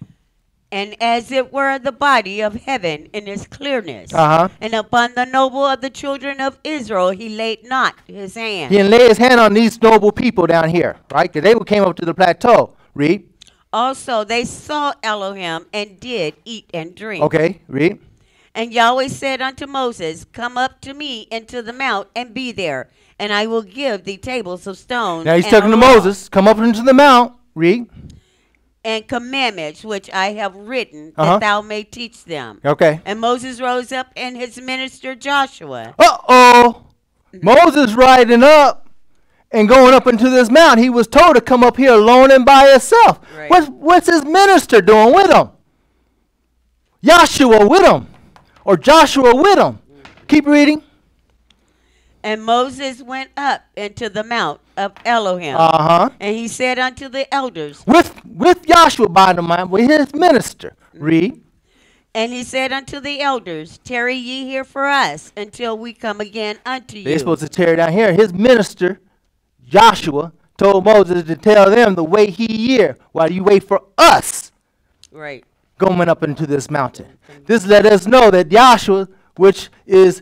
And as it were the body of heaven in its clearness. Uh-huh. And upon the noble of the children of Israel he laid not his hand. He didn't lay his hand on these noble people down here, right? Because they came up to the plateau. Read. Also they saw Elohim and did eat and drink. Okay, read. And Yahweh said unto Moses, come up to me into the mount and be there, and I will give thee tables of stone. Now he's and talking a to law Moses. Come up into the mount. Read. And commandments which I have written, Uh-huh. that thou may teach them. Okay. And Moses rose up and his minister Joshua. Uh-oh. Moses riding up and going up into this mountain. He was told to come up here alone and by himself. Right. What's, what's his minister doing with him? Yahshua with him. Or Joshua with him. Keep reading. And Moses went up into the mount of Elohim. Uh-huh. And he said unto the elders, With, with Yahshua by the mind, with his minister. Read. and he said unto the elders, tarry ye here for us until we come again unto They're you. supposed to tear down here. His minister, Joshua, told Moses to tell them to wait he year while you wait for us Right. going up into this mountain. This let us know that Yahshua, which is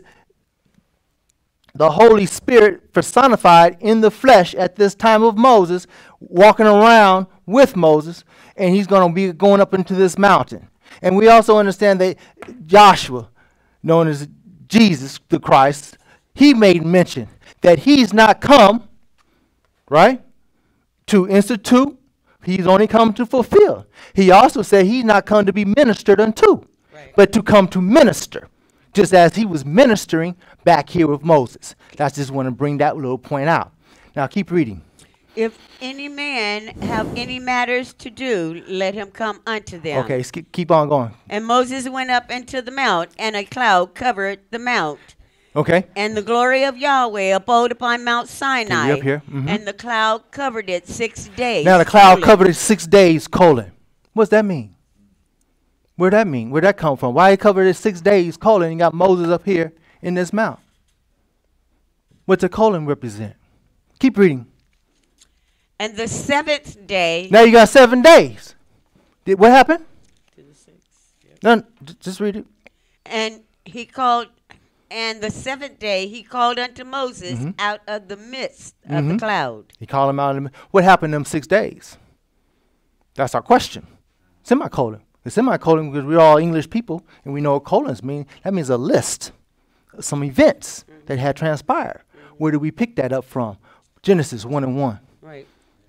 the Holy Spirit personified in the flesh at this time of Moses, walking around with Moses, and he's going to be going up into this mountain. And we also understand that Joshua, known as Jesus the Christ, he made mention that he's not come, right, to institute. He's only come to fulfill. He also said he's not come to be ministered unto, right, but to come to minister, just as he was ministering back here with Moses. I just want to bring that little point out. Now keep reading. If any man have any matters to do, let him come unto them. Okay, sk- keep on going. And Moses went up into the mount, and a cloud covered the mount. Okay. And the glory of Yahweh abode upon Mount Sinai. Okay, up here. Mm-hmm. And the cloud covered it six days. Now the cloud colon. covered it six days, colon. What's that mean? Where'd that mean? Where'd that come from? Why he covered it six days, colon, and got Moses up here in this mount? What's a colon represent? Keep reading. And the seventh day. Now you got seven days. Did, what happened? To the sixth. Yep. No, j- just read it. And he called, and the seventh day he called unto Moses Mm-hmm. out of the midst Mm-hmm. of the cloud. He called him out. In the, what happened in them six days? That's our question. Semicolon. The semicolon, because we're all English people and we know what colons mean. That means a list of some events mm-hmm. that had transpired. Mm-hmm. Where did we pick that up from? Genesis one and one. Right.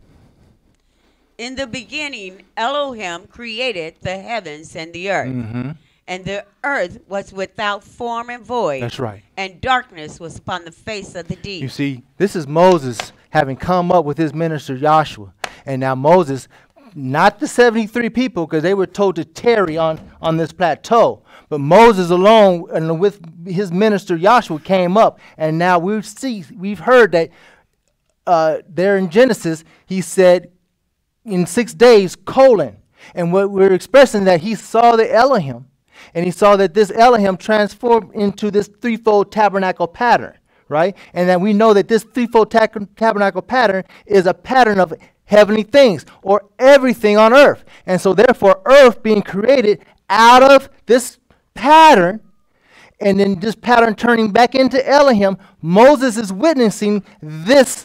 In the beginning, Elohim created the heavens and the earth. Mm-hmm. And the earth was without form and void. That's right. And darkness was upon the face of the deep. You see, this is Moses having come up with his minister Yahshua. And now Moses, not the seventy-three people, because they were told to tarry on, on this plateau. But Moses alone and with his minister Yahshua came up. And now we see, we've heard that uh, there in Genesis, he said, in six days, colon. And what we're expressing that he saw the Elohim, and he saw that this Elohim transformed into this threefold tabernacle pattern, right? And that we know that this threefold ta- tabernacle pattern is a pattern of heavenly things, or everything on earth. And so therefore, earth being created out of this pattern, and then this pattern turning back into Elohim, Moses is witnessing this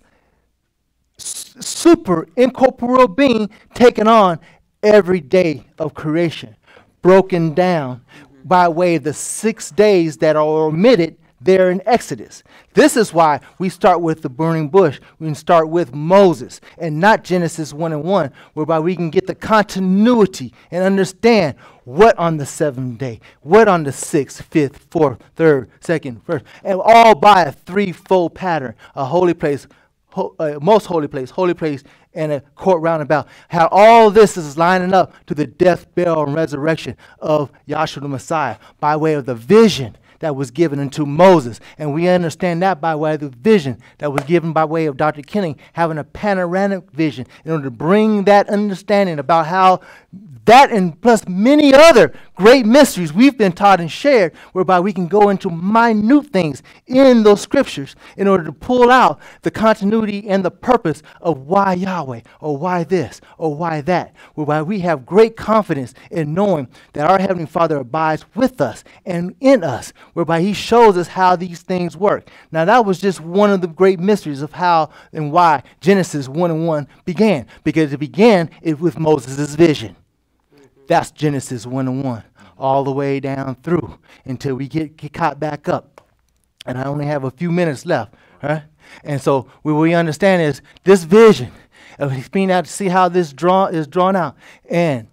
super incorporeal being taken on every day of creation, broken down mm-hmm. by way of the six days that are omitted there in Exodus. This is why we start with the burning bush. We can start with Moses and not Genesis one and one, whereby we can get the continuity and understand what on the seventh day, what on the sixth, fifth, fourth, third, second, first, and all by a threefold pattern, a holy place, Ho- uh, most holy place, holy place, and a court roundabout. How all this is lining up to the death, burial, and resurrection of Yahshua the Messiah by way of the vision that was given unto Moses. And we understand that by way of the vision that was given by way of Doctor Kenning, having a panoramic vision in order to bring that understanding about how that and plus many other great mysteries we've been taught and shared, whereby we can go into minute things in those scriptures in order to pull out the continuity and the purpose of why Yahweh, or why this, or why that, whereby we have great confidence in knowing that our Heavenly Father abides with us and in us, whereby He shows us how these things work. Now that was just one of the great mysteries of how and why Genesis one and one began, because it began it with Moses' vision. That's Genesis one and one, all the way down through until we get, get caught back up. And I only have a few minutes left, right? And so what we understand is this vision of being out to see how this draw is drawn out. And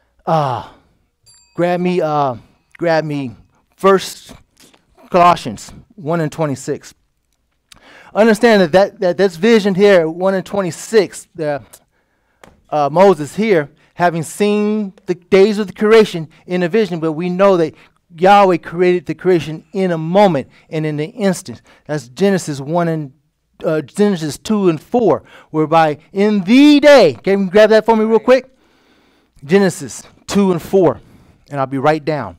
uh, grab me, uh, grab me First Colossians one and twenty-six. Understand that that, that this vision here, one and twenty-six, the uh, Moses here, having seen the days of the creation in a vision, but we know that Yahweh created the creation in a moment and in an instant. That's Genesis one and uh, Genesis two and four, whereby in the day, can you grab that for me real quick? Genesis two and four, and I'll be right down.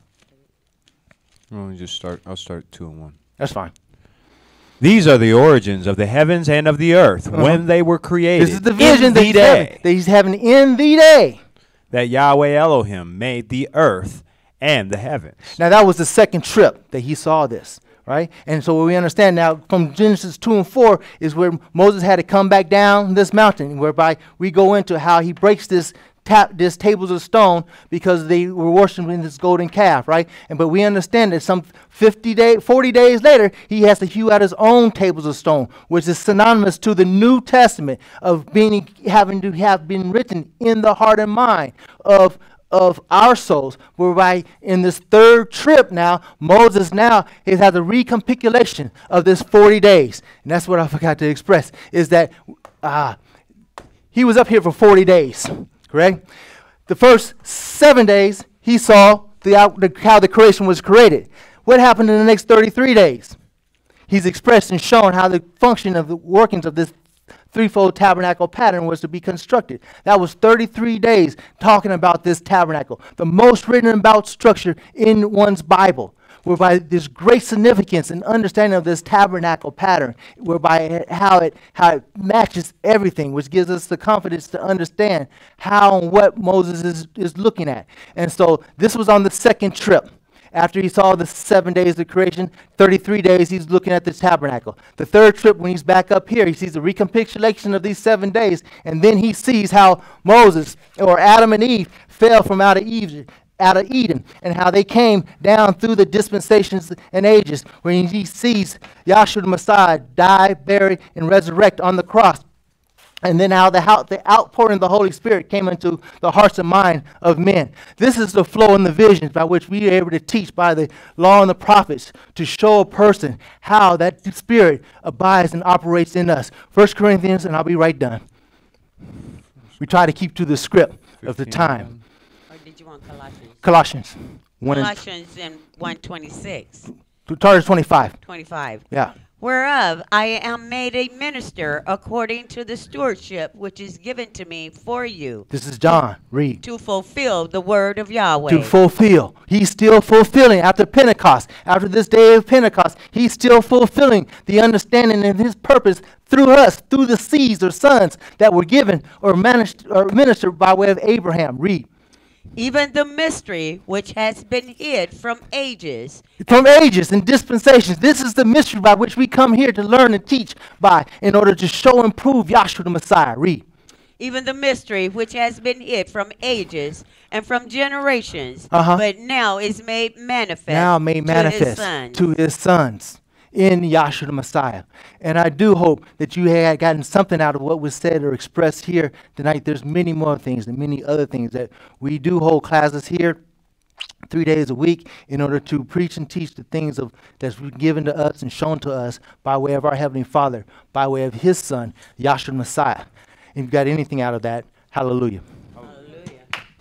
Let me just start. I'll start two and one. That's fine. These are the origins of the heavens and of the earth Uh-huh. when they were created. This is the vision in that the he's, day having, that he's having in the day. that Yahweh Elohim made the earth and the heavens. Now that was the second trip that he saw this, right? And so what we understand now from Genesis two and four is where Moses had to come back down this mountain, whereby we go into how he breaks this tap this tables of stone because they were worshiping this golden calf, right? And but we understand that some fifty days, forty days later, he has to hew out his own tables of stone, which is synonymous to the New Testament of being having to have been written in the heart and mind of of our souls, whereby in this third trip now, Moses now has had a recapitulation of this forty days. And that's what I forgot to express, is that uh, he was up here for forty days. Correct? The first seven days, he saw the, out, the how the creation was created. What happened in the next thirty-three days? He's expressed and shown how the function of the workings of this threefold tabernacle pattern was to be constructed. That was thirty-three days talking about this tabernacle, the most written about structure in one's Bible, whereby there's great significance and understanding of this tabernacle pattern, whereby it, how it how it matches everything, which gives us the confidence to understand how and what Moses is, is looking at. And so this was on the second trip. After he saw the seven days of creation, thirty-three days he's looking at the tabernacle. The third trip, when he's back up here, he sees a recapitulation of these seven days, and then he sees how Moses, or Adam and Eve, fell from out of Eve, out of Eden, and how they came down through the dispensations and ages, when he sees Yahshua the Messiah die, bury, and resurrect on the cross. And then how the, how the outpouring of the Holy Spirit came into the hearts and mind of men. This is the flow and the visions by which we are able to teach by the law and the prophets to show a person how that Spirit abides and operates in us. First Corinthians, and I'll be right done. We try to keep to the script of the time. Or did you want Colossians? Colossians. one Colossians in one twenty-six. Target twenty-five. twenty-five. Yeah. Whereof I am made a minister according to the stewardship which is given to me for you. This is John. Read. To fulfill the word of Yahweh. To fulfill. He's still fulfilling after Pentecost. After this day of Pentecost, he's still fulfilling the understanding of his purpose through us, through the seeds or sons that were given or managed or ministered by way of Abraham. Read. Even the mystery which has been hid from ages. From ages and dispensations. This is the mystery by which we come here to learn and teach by in order to show and prove Yahshua the Messiah. Read. Even the mystery which has been hid from ages and from generations, uh-huh. but now is made manifest, now made manifest to his sons. To his sons in Yahshua the Messiah. And I do hope that you had gotten something out of what was said or expressed here tonight. There's many more things and many other things that we do hold classes here three days a week in order to preach and teach the things of that's given to us and shown to us by way of our Heavenly Father, by way of his Son, Yahshua the Messiah. If you got anything out of that, hallelujah. Hallelujah.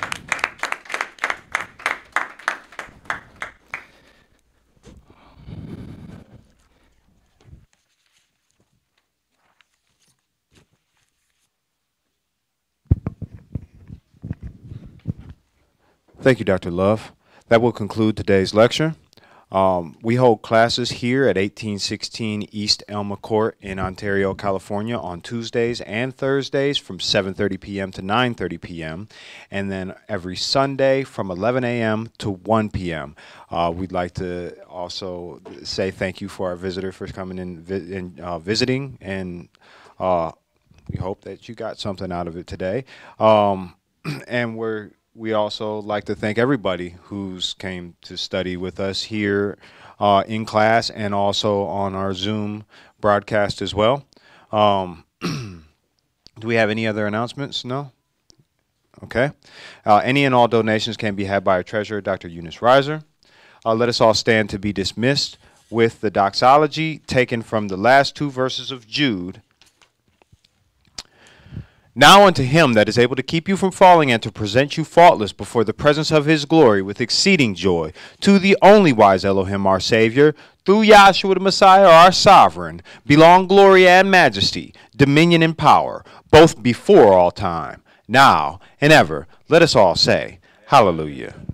Thank you, Doctor Love. That will conclude today's lecture. Um, we hold classes here at eighteen sixteen East Elma Court in Ontario, California on Tuesdays and Thursdays from seven thirty p m to nine thirty p m and then every Sunday from eleven a m to one p m Uh, we'd like to also say thank you for our visitor for coming in vi and uh, visiting, and uh, we hope that you got something out of it today. Um, and we're We also like to thank everybody who's came to study with us here uh, in class and also on our Zoom broadcast as well. Um, do we have any other announcements? No? Okay. Uh, any and all donations can be had by our treasurer, Doctor Eunice Reiser. Uh, let us all stand to be dismissed with the doxology taken from the last two verses of Jude. Now unto him that is able to keep you from falling and to present you faultless before the presence of his glory with exceeding joy, to the only wise Elohim our Savior, through Yahshua the Messiah our Sovereign, belong glory and majesty, dominion and power, both before all time, now and ever. Let us all say, Hallelujah.